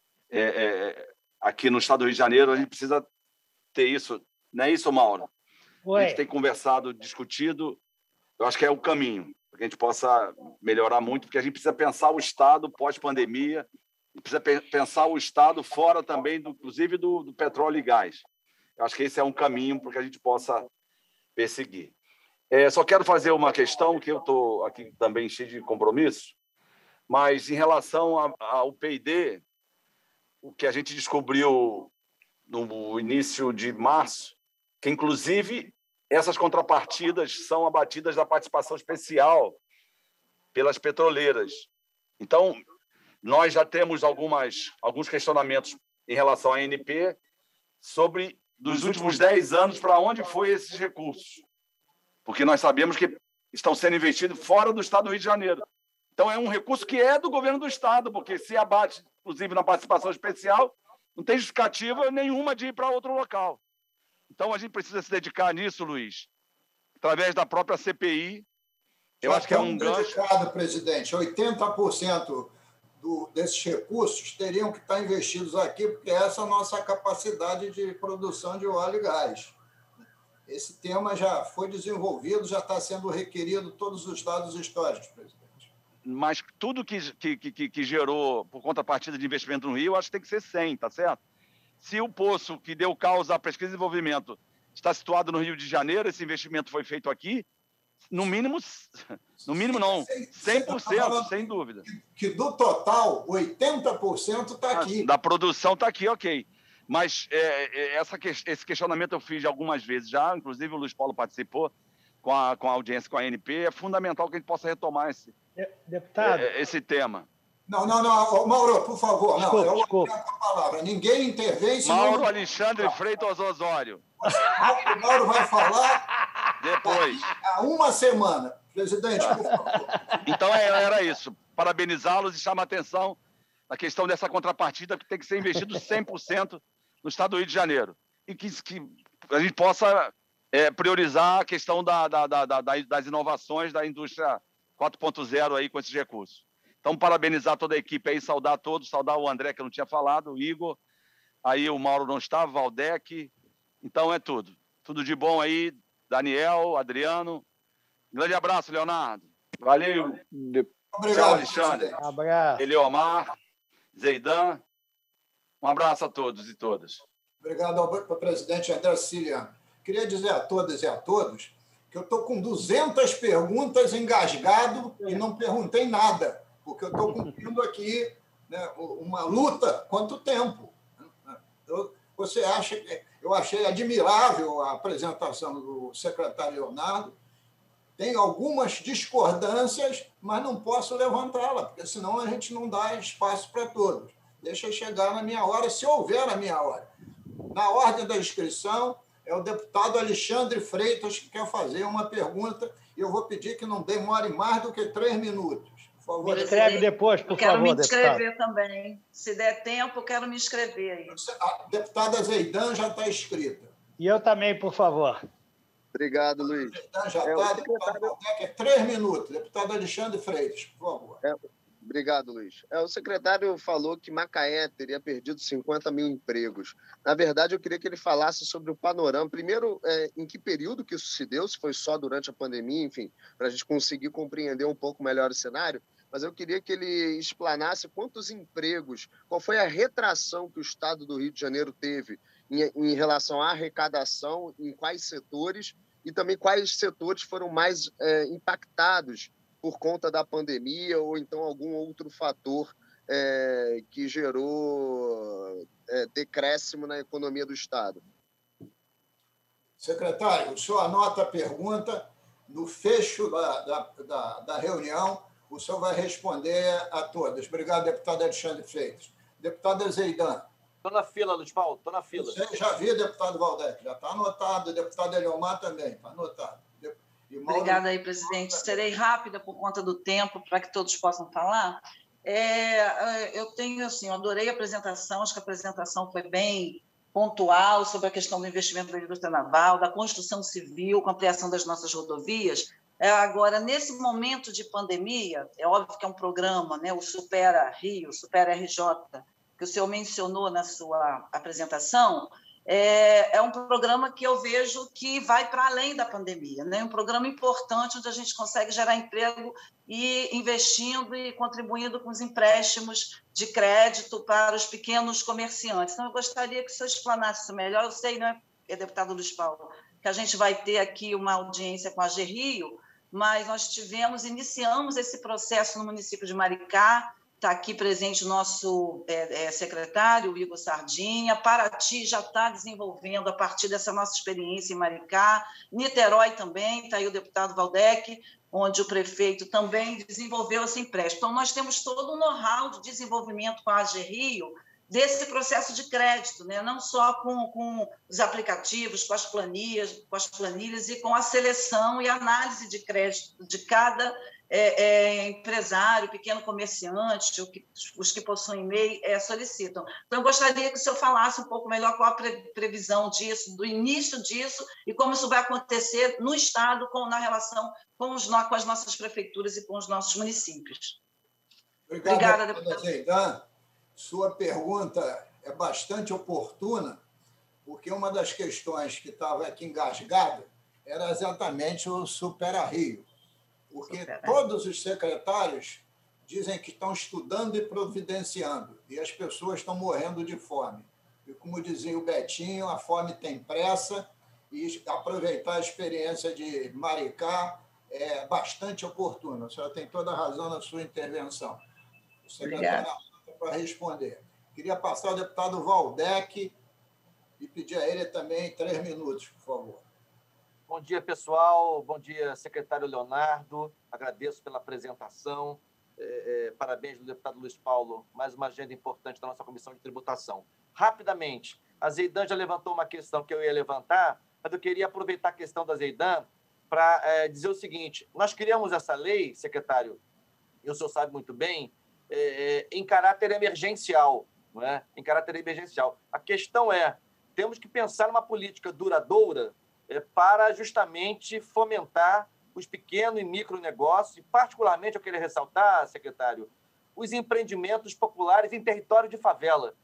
aqui no estado do Rio de Janeiro, a gente precisa ter isso. Não é isso, Mauro? A gente tem conversado, discutido. Eu acho que é o caminho, para que a gente possa melhorar muito, porque a gente precisa pensar o Estado pós-pandemia, precisa pensar o Estado fora também, inclusive, do petróleo e gás. Eu acho que esse é um caminho para que a gente possa perseguir. Só quero fazer uma questão, que eu estou aqui também cheio de compromisso, mas em relação ao P&D, o que a gente descobriu no início de março, que, inclusive, essas contrapartidas são abatidas da participação especial pelas petroleiras. Então, nós já temos alguns questionamentos em relação à ANP sobre, dos últimos 10 anos, para onde foi esses recursos. Porque nós sabemos que estão sendo investidos fora do Estado do Rio de Janeiro. Então, é um recurso que é do governo do Estado, porque se abate, inclusive, na participação especial, não tem justificativa nenhuma de ir para outro local. Então, a gente precisa se dedicar nisso, Luiz, através da própria CPI. Eu acho que é um gancho. Presidente, 80% desses recursos teriam que estar investidos aqui, porque essa é a nossa capacidade de produção de óleo e gás. Esse tema já foi desenvolvido, já está sendo requerido todos os dados históricos, presidente. Mas tudo que gerou, por contrapartida de investimento no Rio, acho que tem que ser 100, tá certo? Se o poço que deu causa à pesquisa e desenvolvimento está situado no Rio de Janeiro, esse investimento foi feito aqui, no mínimo não, 100%, sem dúvida. Que do total, 80% está aqui. Da produção está aqui, ok. Mas esse questionamento eu fiz algumas vezes já, inclusive o Luiz Paulo participou com a audiência com a ANP. É fundamental que a gente possa retomar esse tema. Não, Mauro, por favor. Desculpa. A palavra. Ninguém intervém. Mauro Alexandre Freitas Osório. O Mauro vai falar depois. Há uma semana. Presidente, por favor. Então, era isso. Parabenizá-los e chamar a atenção na questão dessa contrapartida que tem que ser investido 100% no estado do Rio de Janeiro. E que a gente possa priorizar a questão das inovações da indústria 4.0 aí com esses recursos. Então, parabenizar toda a equipe aí, saudar todos, saudar o André, que eu não tinha falado, o Igor, aí o Mauro não estava, o Valdec. Então, é tudo. Tudo de bom aí, Daniel, Adriano. Grande abraço, Leonardo. Valeu. Obrigado, tchau, Alexandre. Um abraço. Eliomar, Zeidan. Um abraço a todos e todas. Obrigado ao presidente André Siciliano. Queria dizer a todas e a todos que eu estou com 200 perguntas engasgado e não perguntei nada, porque eu estou cumprindo aqui, né, uma luta. Quanto tempo? Você acha que Eu achei admirável a apresentação do secretário Leonardo. Tem algumas discordâncias, mas não posso levantá-la, porque senão a gente não dá espaço para todos. Deixa eu chegar na minha hora, se houver a minha hora. Na ordem da inscrição, é o deputado Alexandre Freitas que quer fazer uma pergunta, e eu vou pedir que não demore mais do que 3 minutos. Por favor. Me escreve depois, por favor, quero me inscrever deputado. também. Se der tempo, eu quero me inscrever aí. A deputada Zeidan já está inscrita. E eu também, por favor. Obrigado, Luiz. Zeidan já está. Deputado Valdec, 3 minutos. Deputado Alexandre Freitas, por favor. Obrigado, Luiz. O secretário falou que Macaé teria perdido 50 mil empregos. Na verdade, eu queria que ele falasse sobre o panorama. Primeiro, em que período que isso se deu, se foi só durante a pandemia, enfim, para a gente conseguir compreender um pouco melhor o cenário. Mas eu queria que ele explanasse quantos empregos, qual foi a retração que o Estado do Rio de Janeiro teve em relação à arrecadação, em quais setores, e também quais setores foram mais impactados por conta da pandemia ou então algum outro fator que gerou decréscimo na economia do Estado. Secretário, o senhor anota a pergunta. No fecho da reunião, o senhor vai responder a todas. Obrigado, deputado Alexandre Freitas. Deputada Zeidan. Estou na fila, Luiz Paulo, estou na fila. Você já viu, deputado Valdec, já está anotado. Deputado Eliomar também, está anotado. Obrigada aí, presidente. Serei rápida por conta do tempo, para que todos possam falar. Eu tenho, assim, eu adorei a apresentação, acho que a apresentação foi bem pontual sobre a questão do investimento da indústria naval, da construção civil, com a ampliação das nossas rodovias. Agora, nesse momento de pandemia, é óbvio que é um programa, né, o Supera Rio, Supera RJ, que o senhor mencionou na sua apresentação, é um programa que eu vejo que vai para além da pandemia, né? Um programa importante onde a gente consegue gerar emprego e investindo e contribuindo com os empréstimos de crédito para os pequenos comerciantes. Então, eu gostaria que o senhor explanasse isso melhor. Eu sei, né, deputado Luiz Paulo, que a gente vai ter aqui uma audiência com a GRIO, mas nós iniciamos esse processo no município de Maricá. Está aqui presente o nosso secretário, o Igor Sardinha. Paraty já está desenvolvendo, a partir dessa nossa experiência em Maricá. Niterói também, está aí o deputado Valdec, onde o prefeito também desenvolveu esse empréstimo. Então, nós temos todo um know-how de desenvolvimento com a AG Rio, desse processo de crédito, né? Não só com os aplicativos, com as planilhas e com a seleção e análise de crédito de cada empresário, pequeno comerciante, os que possuem MEI solicitam. Então, eu gostaria que o senhor falasse um pouco melhor qual a previsão disso, do início disso, e como isso vai acontecer no Estado, na relação com as nossas prefeituras e com os nossos municípios. Obrigada, deputada Zeidan. Sua pergunta é bastante oportuna, porque uma das questões que estava aqui engasgada era exatamente o Supera Rio. Porque todos os secretários dizem que estão estudando e providenciando, e as pessoas estão morrendo de fome. E, como dizia o Betinho, a fome tem pressa, e aproveitar a experiência de Maricá é bastante oportuno. A senhora tem toda a razão na sua intervenção. O secretário para responder. Queria passar ao deputado Valdec e pedir a ele também 3 minutos, por favor. Bom dia, pessoal. Bom dia, secretário Leonardo. Agradeço pela apresentação. Parabéns do deputado Luiz Paulo. Mais uma agenda importante da nossa Comissão de Tributação. Rapidamente, a Zeidan já levantou uma questão que eu ia levantar, mas eu queria aproveitar a questão da Zeidan para dizer o seguinte. Nós criamos essa lei, secretário, e o senhor sabe muito bem, em caráter emergencial. Não é? Em caráter emergencial. A questão temos que pensar numa política duradoura para justamente fomentar os pequenos e micronegócios, e particularmente, eu queria ressaltar, secretário, os empreendimentos populares em território de favela.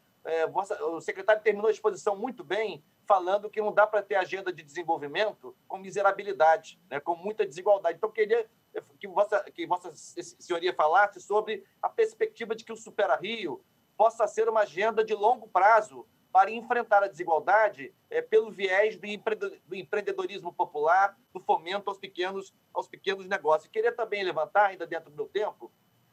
O secretário terminou a exposição muito bem, falando que não dá para ter agenda de desenvolvimento com miserabilidade, né, com muita desigualdade. Então, eu queria que vossa senhoria falasse sobre a perspectiva de que o Supera Rio possa ser uma agenda de longo prazo para enfrentar a desigualdade pelo viés do empreendedorismo popular, do fomento aos pequenos negócios. E queria também levantar, ainda dentro do meu tempo,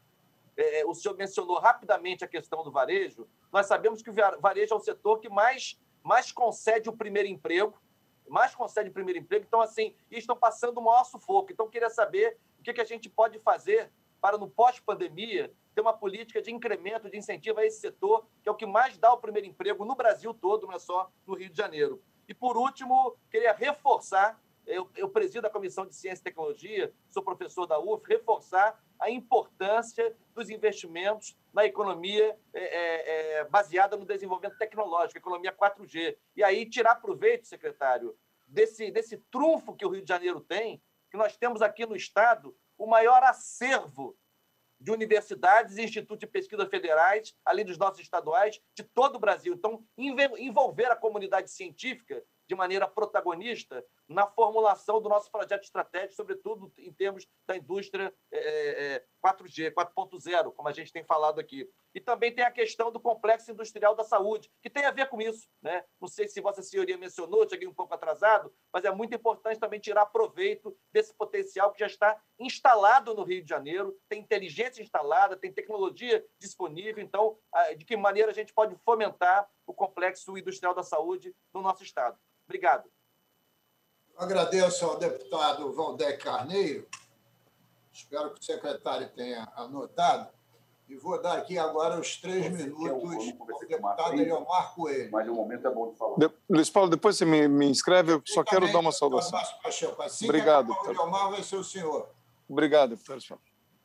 o senhor mencionou rapidamente a questão do varejo. Nós sabemos que o varejo é o setor que mais mais concede o primeiro emprego. Então, assim, e estão passando o maior sufoco. Então, eu queria saber o que a gente pode fazer para, no pós-pandemia, ter uma política de incremento, de incentivo a esse setor, que é o que mais dá o primeiro emprego no Brasil todo, não é só no Rio de Janeiro. E, por último, queria reforçar, eu presido a Comissão de Ciência e Tecnologia, sou professor da UF, reforçar a importância dos investimentos na economia baseada no desenvolvimento tecnológico, economia 4G. E aí tirar proveito, secretário, desse trunfo que o Rio de Janeiro tem, que nós temos aqui no Estado o maior acervo de universidades e institutos de pesquisa federais, além dos nossos estaduais, de todo o Brasil. Então, envolver a comunidade científica de maneira protagonista na formulação do nosso projeto estratégico, sobretudo em termos da indústria 4G, 4.0, como a gente tem falado aqui. E também tem a questão do complexo industrial da saúde, que tem a ver com isso, né? Não sei se Vossa Senhoria mencionou, cheguei um pouco atrasado, mas é muito importante também tirar proveito desse potencial que já está instalado no Rio de Janeiro, tem inteligência instalada, tem tecnologia disponível. Então, de que maneira a gente pode fomentar o complexo industrial da saúde no nosso Estado? Obrigado. Agradeço ao deputado Valdeir Carneiro. Espero que o secretário tenha anotado. E vou dar aqui agora os 3 minutos ao deputado Eliomar Coelho. Mas o momento é bom de falar. Luiz Paulo, depois você me inscreve, eu só quero dar uma saudação. Assim obrigado. O Eliomar vai ser o senhor. Obrigado, deputado.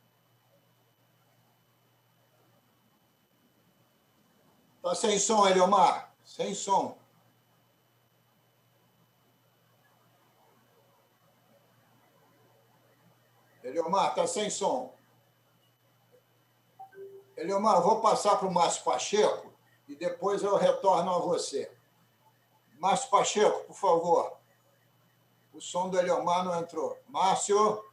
Está sem som, Eliomar. Sem som. Eliomar, está sem som. Eliomar, eu vou passar para o Márcio Pacheco e depois eu retorno a você. Márcio Pacheco, por favor. O som do Eliomar não entrou. Márcio?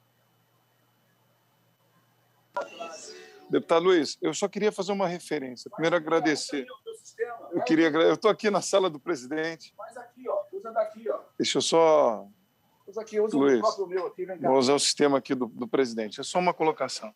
Deputado Luiz, eu só queria fazer uma referência. Primeiro, agradecer. Eu estou aqui na sala do presidente. Mas aqui, ó. Usa daqui, ó. Deixa eu só... Usa aqui, usa Luiz, o próprio meu aqui. Vem cá. Vou usar o sistema aqui do presidente. É só uma colocação.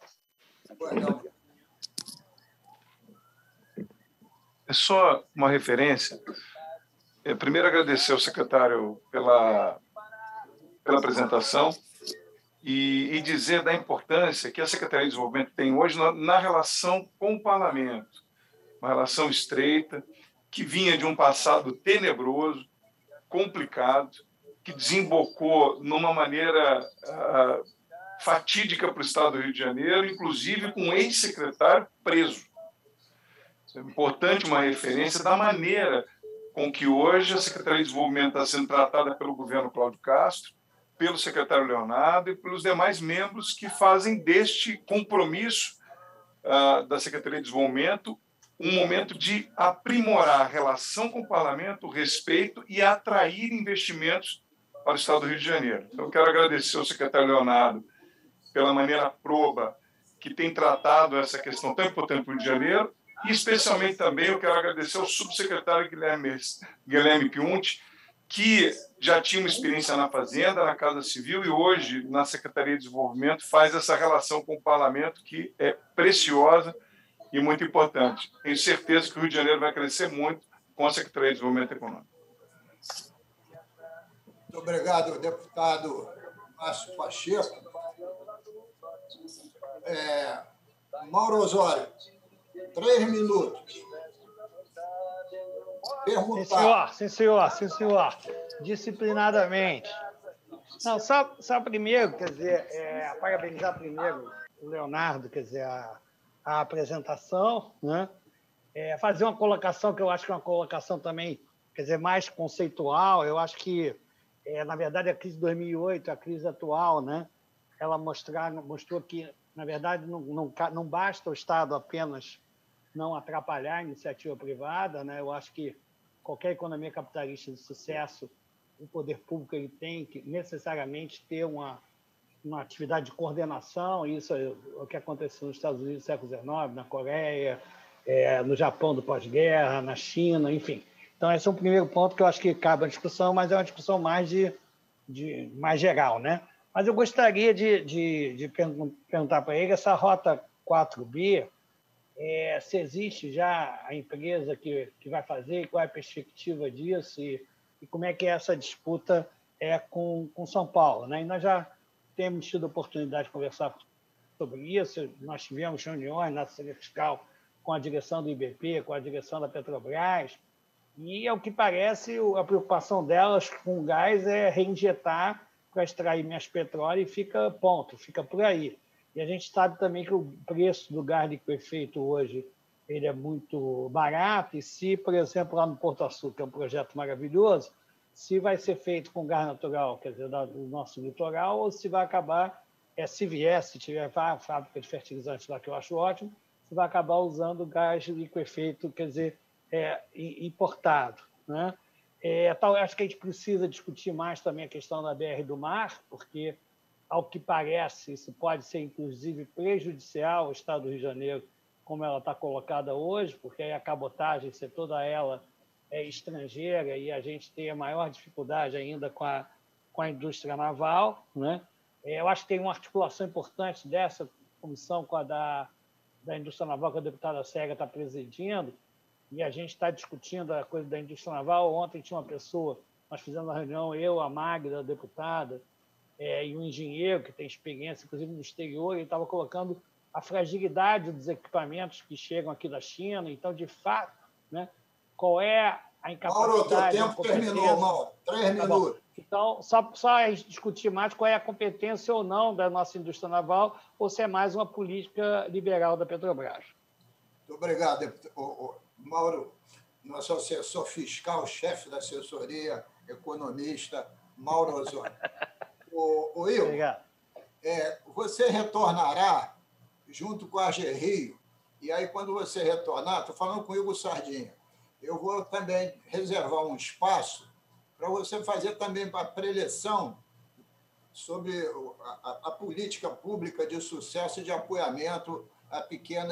É só uma referência. Primeiro, agradecer ao secretário pela apresentação e dizer da importância que a Secretaria de Desenvolvimento tem hoje na relação com o parlamento. Uma relação estreita, que vinha de um passado tenebroso, complicado, que desembocou numa maneira fatídica para o Estado do Rio de Janeiro, inclusive com um ex-secretário preso. É importante uma referência da maneira com que hoje a Secretaria de Desenvolvimento está sendo tratada pelo governo Cláudio Castro, pelo secretário Leonardo e pelos demais membros que fazem deste compromisso da Secretaria de Desenvolvimento um momento de aprimorar a relação com o parlamento, o respeito e atrair investimentos para o Estado do Rio de Janeiro. Então, eu quero agradecer ao secretário Leonardo pela maneira proba que tem tratado essa questão tão importante para o Rio de Janeiro e, especialmente, também eu quero agradecer ao subsecretário Guilherme Piunti, que já tinha uma experiência na Fazenda, na Casa Civil e hoje, na Secretaria de Desenvolvimento, faz essa relação com o parlamento que é preciosa e muito importante. Tenho certeza que o Rio de Janeiro vai crescer muito com a Secretaria de Desenvolvimento Econômico. Muito obrigado, deputado Márcio Pacheco. Mauro Osório, 3 minutos. Perguntar. Sim, senhor. Disciplinadamente. Não, só primeiro, quer dizer, parabenizar primeiro o Leonardo, quer dizer, a apresentação, né? Fazer uma colocação que eu acho que é uma colocação também, quer dizer, mais conceitual. Eu acho que, na verdade, a crise de 2008, a crise atual, né? Ela mostrou que, na verdade, não basta o Estado apenas não atrapalhar a iniciativa privada, né? Eu acho que qualquer economia capitalista de sucesso, o poder público ele tem que necessariamente ter uma atividade de coordenação. Isso é o que aconteceu nos Estados Unidos no século XIX, na Coreia, no Japão do pós-guerra, na China, enfim. Então, esse é um primeiro ponto que eu acho que cabe à discussão, mas é uma discussão mais mais geral, né? Mas eu gostaria de perguntar para ele, essa Rota 4B, se existe já a empresa que vai fazer, qual é a perspectiva disso e como é que é essa disputa com São Paulo, né? E nós já temos tido a oportunidade de conversar sobre isso, nós tivemos reuniões na Assembleia Fiscal com a direção do IBP, com a direção da Petrobras, e, ao que parece, a preocupação delas com o gás é reinjetar para extrair mais petróleo e fica por aí. E a gente sabe também que o preço do gás liquefeito hoje ele é muito barato, e se, por exemplo, lá no Porto Açúcar, que é um projeto maravilhoso, se vai ser feito com gás natural, quer dizer, do nosso litoral, ou se vai acabar, se tiver a fábrica de fertilizantes lá, que eu acho ótimo, se vai acabar usando gás liquefeito, quer dizer, importado, né? Acho que a gente precisa discutir mais também a questão da BR do Mar, porque, ao que parece, isso pode ser, inclusive, prejudicial ao Estado do Rio de Janeiro, como ela está colocada hoje, porque aí a cabotagem ser toda ela estrangeira e a gente tem a maior dificuldade ainda com a indústria naval, né? Eu acho que tem uma articulação importante dessa comissão com a da indústria naval, que a deputada Cega está presidindo, e a gente está discutindo a coisa da indústria naval. Ontem tinha uma pessoa, nós fizemos uma reunião, eu, a Magda, a deputada, e um engenheiro que tem experiência, inclusive no exterior, ele estava colocando a fragilidade dos equipamentos que chegam aqui da China. Então, de fato, né, qual é a incapacidade... Mauro, o tempo terminou, Mauro. 3 minutos. Então, só discutir mais qual é a competência ou não da nossa indústria naval, ou se é mais uma política liberal da Petrobras. Muito obrigado, deputado. Mauro, nosso assessor fiscal, chefe da assessoria, economista, Mauro Osório. Igor, obrigado. Você retornará junto com a AGRIO, e aí, quando você retornar, estou falando com o Igor Sardinha, eu vou também reservar um espaço para você fazer também a preleção sobre a política pública de sucesso e de apoiamento à pequena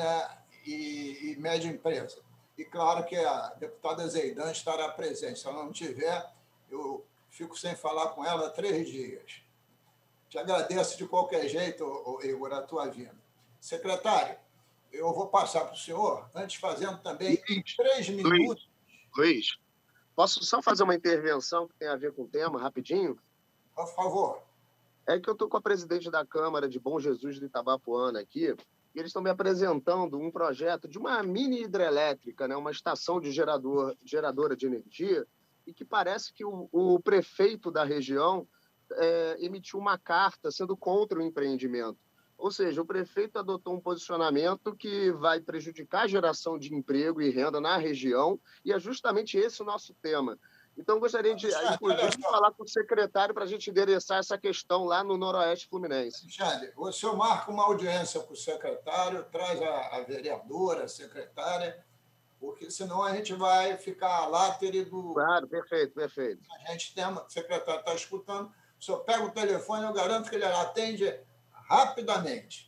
e média empresa. E, claro, que a deputada Zeidan estará presente. Se ela não tiver, eu fico sem falar com ela 3 dias. Te agradeço de qualquer jeito, Igor, a tua vinda. Secretário, eu vou passar para o senhor, antes fazendo também 3 minutos. Luiz, posso só fazer uma intervenção que tem a ver com o tema, rapidinho? Por favor. É que eu estou com a presidente da Câmara de Bom Jesus de Itabapoana aqui, e eles estão me apresentando um projeto de uma mini hidrelétrica, né, uma estação de geradora de energia, e que parece que o prefeito da região emitiu uma carta sendo contra o empreendimento. Ou seja, o prefeito adotou um posicionamento que vai prejudicar a geração de emprego e renda na região, e é justamente esse o nosso tema. Então, gostaria de, inclusive, falar com o secretário para a gente endereçar essa questão lá no Noroeste Fluminense. Alexandre, o senhor marca uma audiência com o secretário, traz a vereadora, a secretária, porque senão a gente vai ficar a látere do... Claro, perfeito. A gente tem, o secretário está escutando, o senhor pega o telefone, eu garanto que ele atende rapidamente.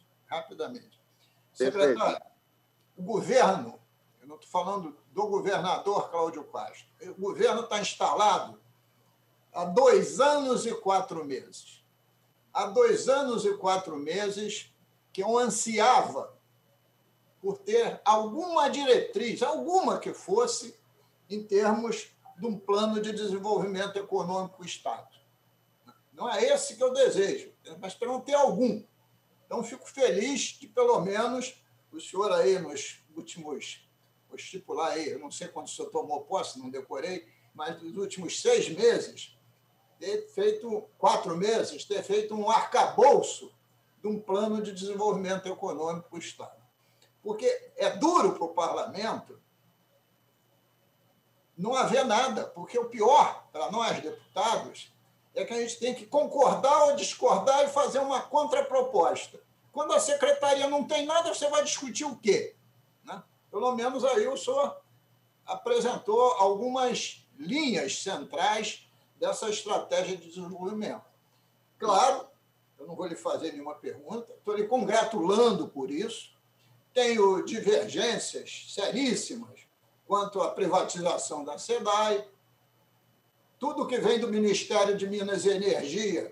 Secretário, o governo, eu não estou falando do governador Cláudio Castro, o governo está instalado há 2 anos e 4 meses. Há 2 anos e 4 meses que eu ansiava por ter alguma diretriz, alguma que fosse, em termos de um plano de desenvolvimento econômico do Estado. Não é esse que eu desejo, mas para não ter algum. Então, fico feliz de, pelo menos, o senhor aí, nos últimos, vou estipular aí, eu não sei quando o senhor tomou posse, não decorei, mas nos últimos 6 meses, ter feito 4 meses, ter feito um arcabouço de um plano de desenvolvimento econômico do Estado. Porque é duro para o parlamento não haver nada, porque o pior para nós, deputados, é que a gente tem que concordar ou discordar e fazer uma contraproposta. Quando a secretaria não tem nada, você vai discutir o quê? Né? Pelo menos aí o senhor apresentou algumas linhas centrais dessa estratégia de desenvolvimento. Claro, eu não vou lhe fazer nenhuma pergunta, estou lhe congratulando por isso. Tenho divergências seríssimas quanto à privatização da SEDAI. Tudo que vem do Ministério de Minas e Energia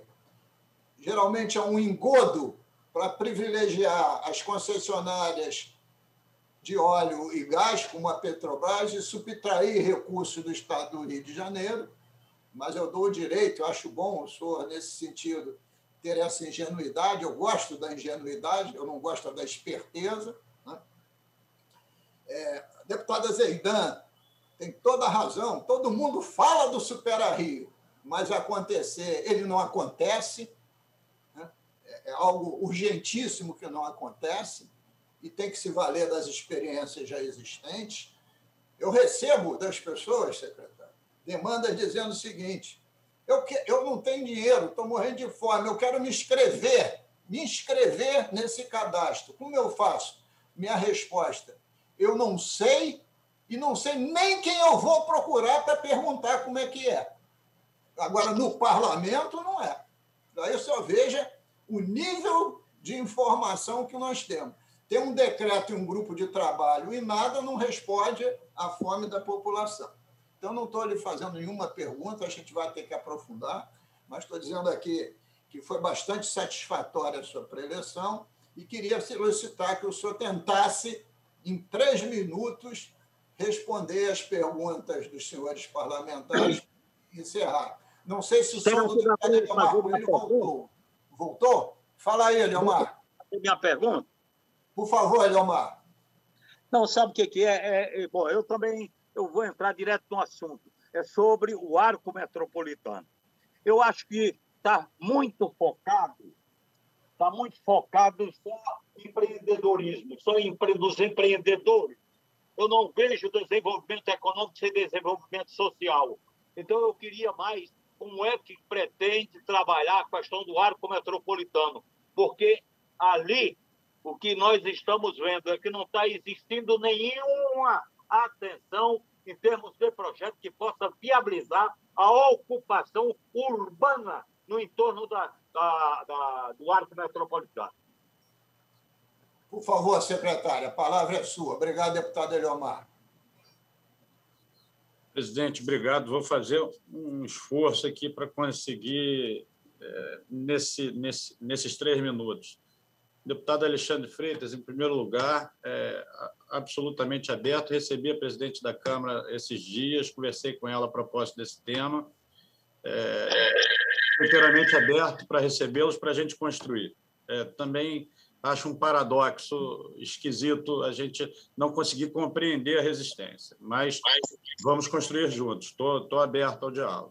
geralmente é um engodo para privilegiar as concessionárias de óleo e gás, como a Petrobras, e subtrair recursos do Estado do Rio de Janeiro. Mas eu dou o direito, eu acho bom o senhor, nesse sentido, ter essa ingenuidade. Eu gosto da ingenuidade, eu não gosto da esperteza. Né? Deputada Zeidan tem toda a razão. Todo mundo fala do Supera-Rio, mas acontecer, ele não acontece. Né? É algo urgentíssimo que não acontece e tem que se valer das experiências já existentes. Eu recebo das pessoas, secretário, demandas dizendo o seguinte: eu não tenho dinheiro, estou morrendo de fome, eu quero me inscrever nesse cadastro. Como eu faço? Minha resposta: eu não sei e não sei nem quem eu vou procurar para perguntar como é que é. Agora, no parlamento, não é. Daí só veja o nível de informação que nós temos. Tem um decreto e um grupo de trabalho e nada não responde à fome da população. Então, não estou lhe fazendo nenhuma pergunta, a gente vai ter que aprofundar, mas estou dizendo aqui que foi bastante satisfatória a sua preleção e queria solicitar que o senhor tentasse, em 3 minutos, responder as perguntas dos senhores parlamentares e encerrar. Não sei se o senhor do deputado Eliomar Coelho voltou. Voltou? Fala aí, Eliomar. Minha pergunta? Por favor, Eliomar. Não, sabe o que é? Bom, eu vou entrar direto no assunto. É sobre o arco metropolitano. Eu acho que está muito focado só em empreendedorismo, só dos empreendedores. Eu não vejo desenvolvimento econômico sem desenvolvimento social. Então, eu queria mais como é que pretende trabalhar a questão do arco metropolitano, porque ali o que nós estamos vendo é que não está existindo nenhuma atenção em termos de projeto que possa viabilizar a ocupação urbana no entorno do arco metropolitano. Por favor, secretária, a palavra é sua. Obrigado, deputado Eliomar. Presidente, obrigado. Vou fazer um esforço aqui para conseguir, nesses 3 minutos. Deputado Alexandre Freitas, em primeiro lugar, absolutamente aberto. Recebi a presidente da Câmara esses dias, conversei com ela a propósito desse tema. Inteiramente aberto para recebê-los, para a gente construir. Também acho um paradoxo esquisito a gente não conseguir compreender a resistência, mas vamos construir juntos. Estou aberto ao diálogo.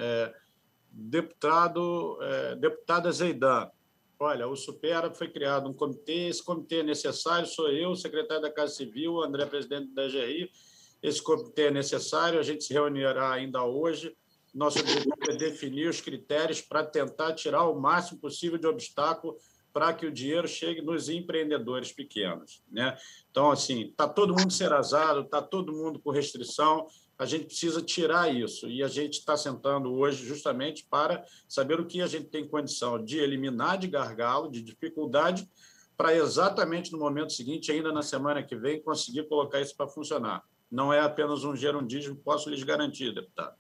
Deputada Zeidan, olha, o Supera foi criado um comitê, esse comitê é necessário, sou eu, secretário da Casa Civil, o André, presidente da GRI, esse comitê é necessário, a gente se reunirá ainda hoje. Nosso objetivo é definir os critérios para tentar tirar o máximo possível de obstáculo para que o dinheiro chegue nos empreendedores pequenos, né? Então, assim, está todo mundo cerazado, está todo mundo com restrição, a gente precisa tirar isso, e a gente está sentando hoje justamente para saber o que a gente tem condição de eliminar de gargalo, de dificuldade, para exatamente no momento seguinte, ainda na semana que vem, conseguir colocar isso para funcionar. Não é apenas um gerundismo, posso lhes garantir, deputado.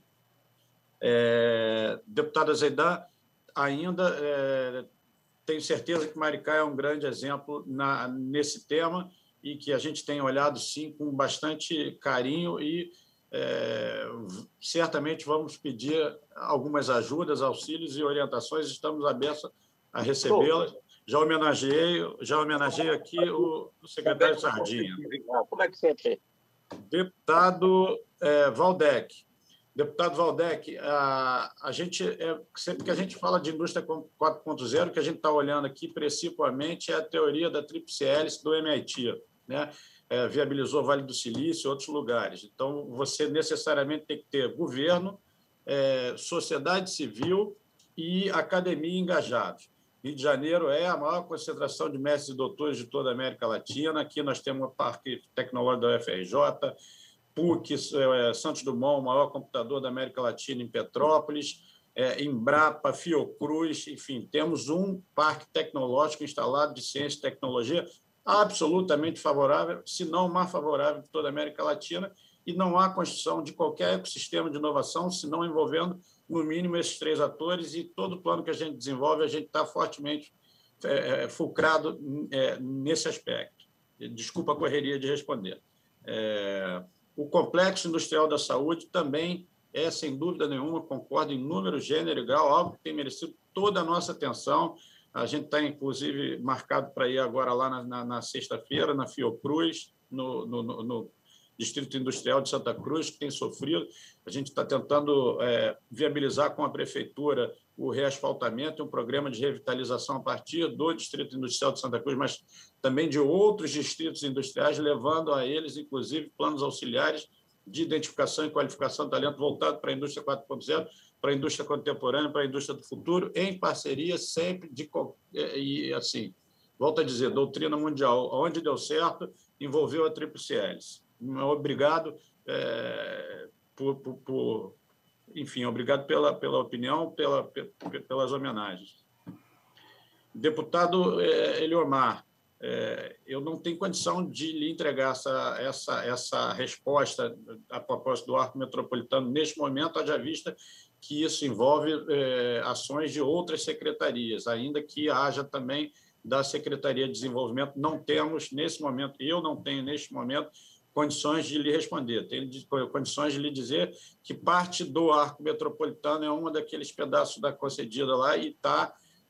Deputada Zeidan, ainda tenho certeza que Maricá é um grande exemplo nesse tema e que a gente tem olhado, sim, com bastante carinho e certamente vamos pedir algumas ajudas, auxílios e orientações, estamos abertos a recebê-las. Já homenageei aqui o secretário Sardinha. Como é que você tem? Deputado Waldeck. Deputado Waldeck, a gente, sempre que a gente fala de indústria 4.0, o que a gente está olhando aqui, principalmente, é a teoria da tríplice hélice do MIT, né? Viabilizou o Vale do Silício e outros lugares. Então, você necessariamente tem que ter governo, sociedade civil e academia engajados. Rio de Janeiro é a maior concentração de mestres e doutores de toda a América Latina. Aqui nós temos o Parque Tecnológico da UFRJ, PUC, Santos Dumont, o maior computador da América Latina em Petrópolis, Embrapa, Fiocruz, enfim, temos um parque tecnológico instalado de ciência e tecnologia absolutamente favorável, se não o mais favorável de toda a América Latina, e não há construção de qualquer ecossistema de inovação se não envolvendo, no mínimo, esses 3 atores, e todo o plano que a gente desenvolve, a gente está fortemente fulcrado nesse aspecto. Desculpa a correria de responder. O Complexo Industrial da Saúde também é, sem dúvida nenhuma, concordo em número, gênero e grau, algo que tem merecido toda a nossa atenção. A gente está, inclusive, marcado para ir agora lá na sexta-feira, na Fiocruz, no Distrito Industrial de Santa Cruz, que tem sofrido. A gente está tentando viabilizar com a Prefeitura o reasfaltamento, um programa de revitalização a partir do Distrito Industrial de Santa Cruz, mas também de outros distritos industriais, levando a eles, inclusive, planos auxiliares de identificação e qualificação de talento voltado para a indústria 4.0, para a indústria contemporânea, para a indústria do futuro, em parceria sempre e assim, volto a dizer, doutrina mundial, onde deu certo, envolveu a Tríplice Hélice. Obrigado enfim, obrigado pela opinião, pelas homenagens. Deputado Eliomar, eu não tenho condição de lhe entregar essa resposta a propósito do arco metropolitano neste momento, haja vista que isso envolve ações de outras secretarias, ainda que haja também da Secretaria de Desenvolvimento. Não temos, nesse momento, eu não tenho, neste momento, condições de lhe responder. Tenho condições de lhe dizer que parte do arco metropolitano é um daqueles pedaços da concedida lá e está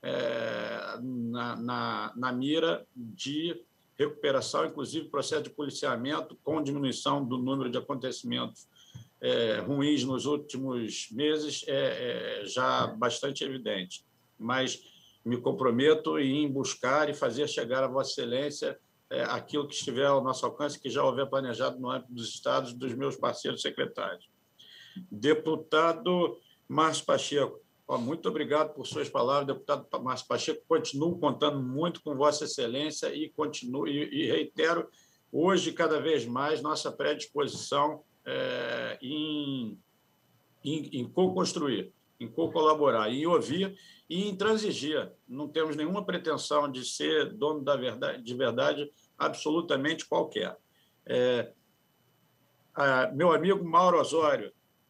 na mira de recuperação, inclusive processo de policiamento com diminuição do número de acontecimentos ruins nos últimos meses já bastante evidente. Mas me comprometo em buscar e fazer chegar a Vossa Excelência aquilo que estiver ao nosso alcance, que já houver planejado no âmbito dos estados dos meus parceiros secretários. Deputado Márcio Pacheco, muito obrigado por suas palavras, deputado Márcio Pacheco. Continuo contando muito com Vossa Excelência e continuo e reitero hoje cada vez mais nossa predisposição em co-construir, em co-colaborar, em ouvir e em transigir. Não temos nenhuma pretensão de ser dono da verdade, de verdade absolutamente qualquer. Meu amigo Mauro Osório,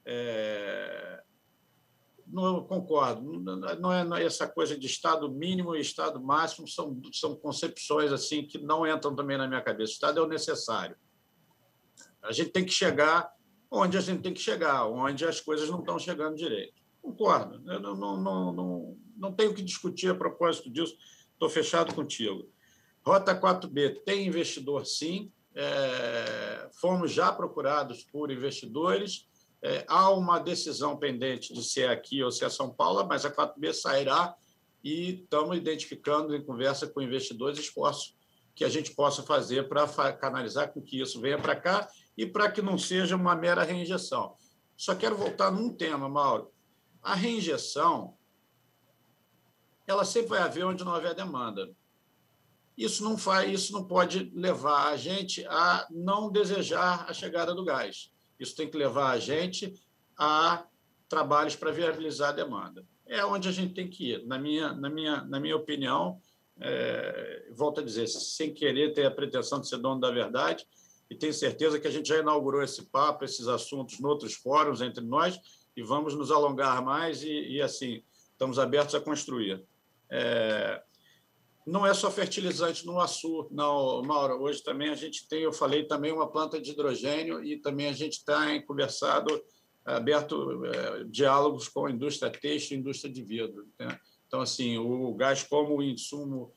não concordo. Não é essa coisa de Estado mínimo e Estado máximo, são concepções assim que não entram também na minha cabeça. O Estado é o necessário. A gente tem que chegar onde a gente tem que chegar, onde as coisas não estão chegando direito. Concordo. Eu não tenho que discutir a propósito disso. Estou fechado contigo. Rota 4B tem investidor, sim. Fomos já procurados por investidores. Há uma decisão pendente de se é aqui ou se é São Paulo, mas a 4B sairá e estamos identificando, em conversa com investidores, esforços que a gente possa fazer para canalizar com que isso venha para cá e para que não seja uma mera reinjeção. Só quero voltar num tema, Mauro. A reinjeção, ela sempre vai haver onde não houver demanda. Isso não pode levar a gente a não desejar a chegada do gás. Isso tem que levar a gente a trabalhos para viabilizar a demanda. É onde a gente tem que ir. Na minha opinião, volto a dizer, sem querer ter a pretensão de ser dono da verdade, e tenho certeza que a gente já inaugurou esse papo, esses assuntos, em outros fóruns entre nós, e vamos nos alongar mais e assim, estamos abertos a construir. Não é só fertilizante no Açu, não, Mauro. Hoje também a gente tem, eu falei também, uma planta de hidrogênio e também a gente está em conversado, aberto diálogos com a indústria têxtil e indústria de vidro. Né? Então, assim, o gás como insumo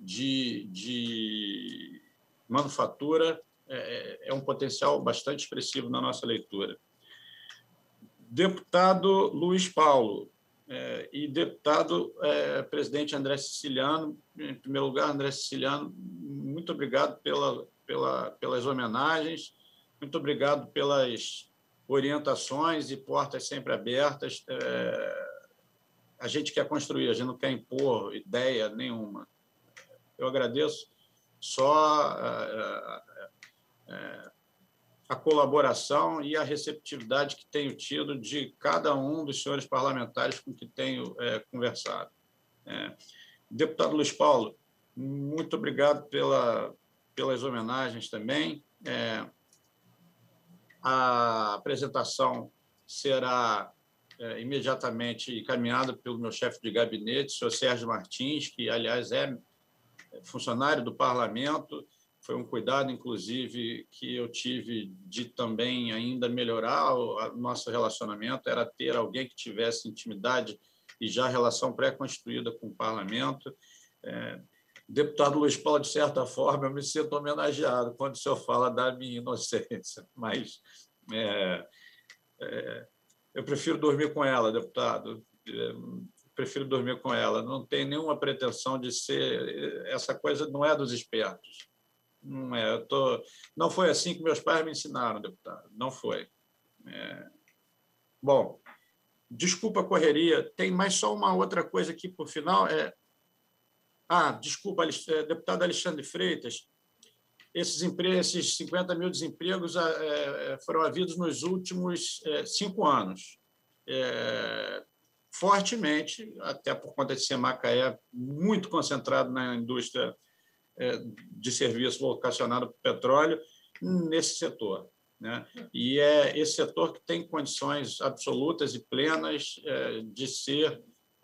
de manufatura é um potencial bastante expressivo na nossa leitura. Deputado Luiz Paulo e deputado presidente André Siciliano. Em primeiro lugar, André Siciliano, muito obrigado pelas homenagens, muito obrigado pelas orientações e portas sempre abertas. A gente quer construir, a gente não quer impor ideia nenhuma. Eu agradeço só a colaboração e a receptividade que tenho tido de cada um dos senhores parlamentares com que tenho conversado. Deputado Luiz Paulo, muito obrigado pelas homenagens também. A apresentação será imediatamente encaminhada pelo meu chefe de gabinete, o senhor Sérgio Martins, que, aliás, é funcionário do Parlamento, foi um cuidado, inclusive, que eu tive de também ainda melhorar o nosso relacionamento, era ter alguém que tivesse intimidade e já relação pré-constituída com o parlamento. Deputado Luiz Paulo, de certa forma, eu me sinto homenageado quando o senhor fala da minha inocência, mas eu prefiro dormir com ela, deputado, prefiro dormir com ela. Não tem nenhuma pretensão de ser... Essa coisa não é dos espertos. Não é. Não foi assim que meus pais me ensinaram, deputado. Não foi. Bom, desculpa a correria. Tem mais só uma outra coisa aqui por final. Desculpa, deputado Alexandre Freitas. Esses 50 mil desempregos foram havidos nos últimos 5 anos. Fortemente, até por conta de ser Macaé muito concentrado na indústria de serviço vocacionado para o petróleo, nesse setor, né? E é esse setor que tem condições absolutas e plenas de ser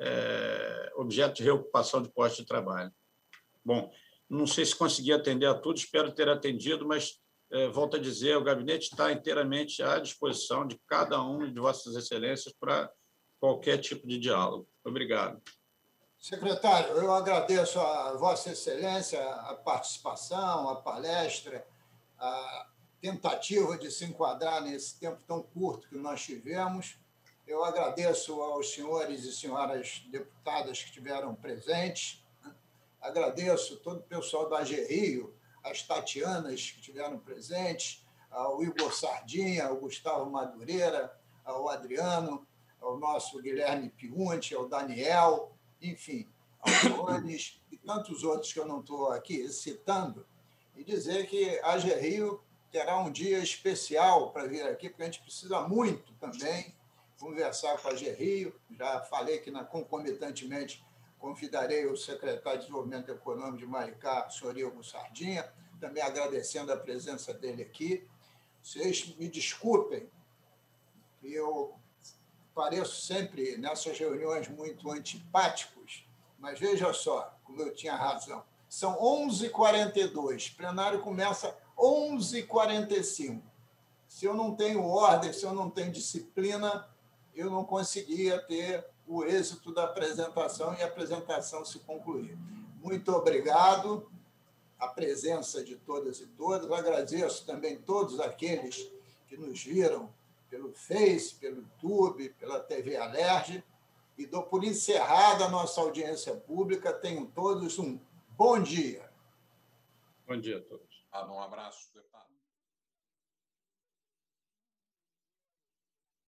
objeto de reocupação de postos de trabalho. Bom, não sei se consegui atender a tudo, espero ter atendido, mas, volto a dizer, o gabinete está inteiramente à disposição de cada um de Vossas Excelências para qualquer tipo de diálogo. Obrigado. Secretário, eu agradeço a Vossa Excelência a participação, a palestra, a tentativa de se enquadrar nesse tempo tão curto que nós tivemos. Eu agradeço aos senhores e senhoras deputadas que estiveram presentes. Agradeço todo o pessoal da AG Rio, as Tatianas que estiveram presentes, ao Igor Sardinha, ao Gustavo Madureira, ao Adriano, ao nosso Guilherme Piunti, ao Daniel, enfim, ao Jones e tantos outros que eu não estou aqui citando, e dizer que a AG Rio terá um dia especial para vir aqui, porque a gente precisa muito também conversar com a AG Rio. Já falei que, concomitantemente, convidarei o secretário de Desenvolvimento Econômico de Maricá, o senhor Igor Sardinha, também agradecendo a presença dele aqui. Vocês me desculpem, eu pareço sempre, nessas reuniões, muito antipáticos, mas veja só, como eu tinha razão. São 11h42, o plenário começa 11h45. Se eu não tenho ordem, se eu não tenho disciplina, eu não conseguia ter o êxito da apresentação e a apresentação se concluir. Muito obrigado a presença de todas e todos. Agradeço também todos aqueles que nos viram pelo Face, pelo YouTube, pela TV Alerj, e dou por encerrada a nossa audiência pública. Tenham todos um bom dia. Bom dia a todos. Um abraço, deputado.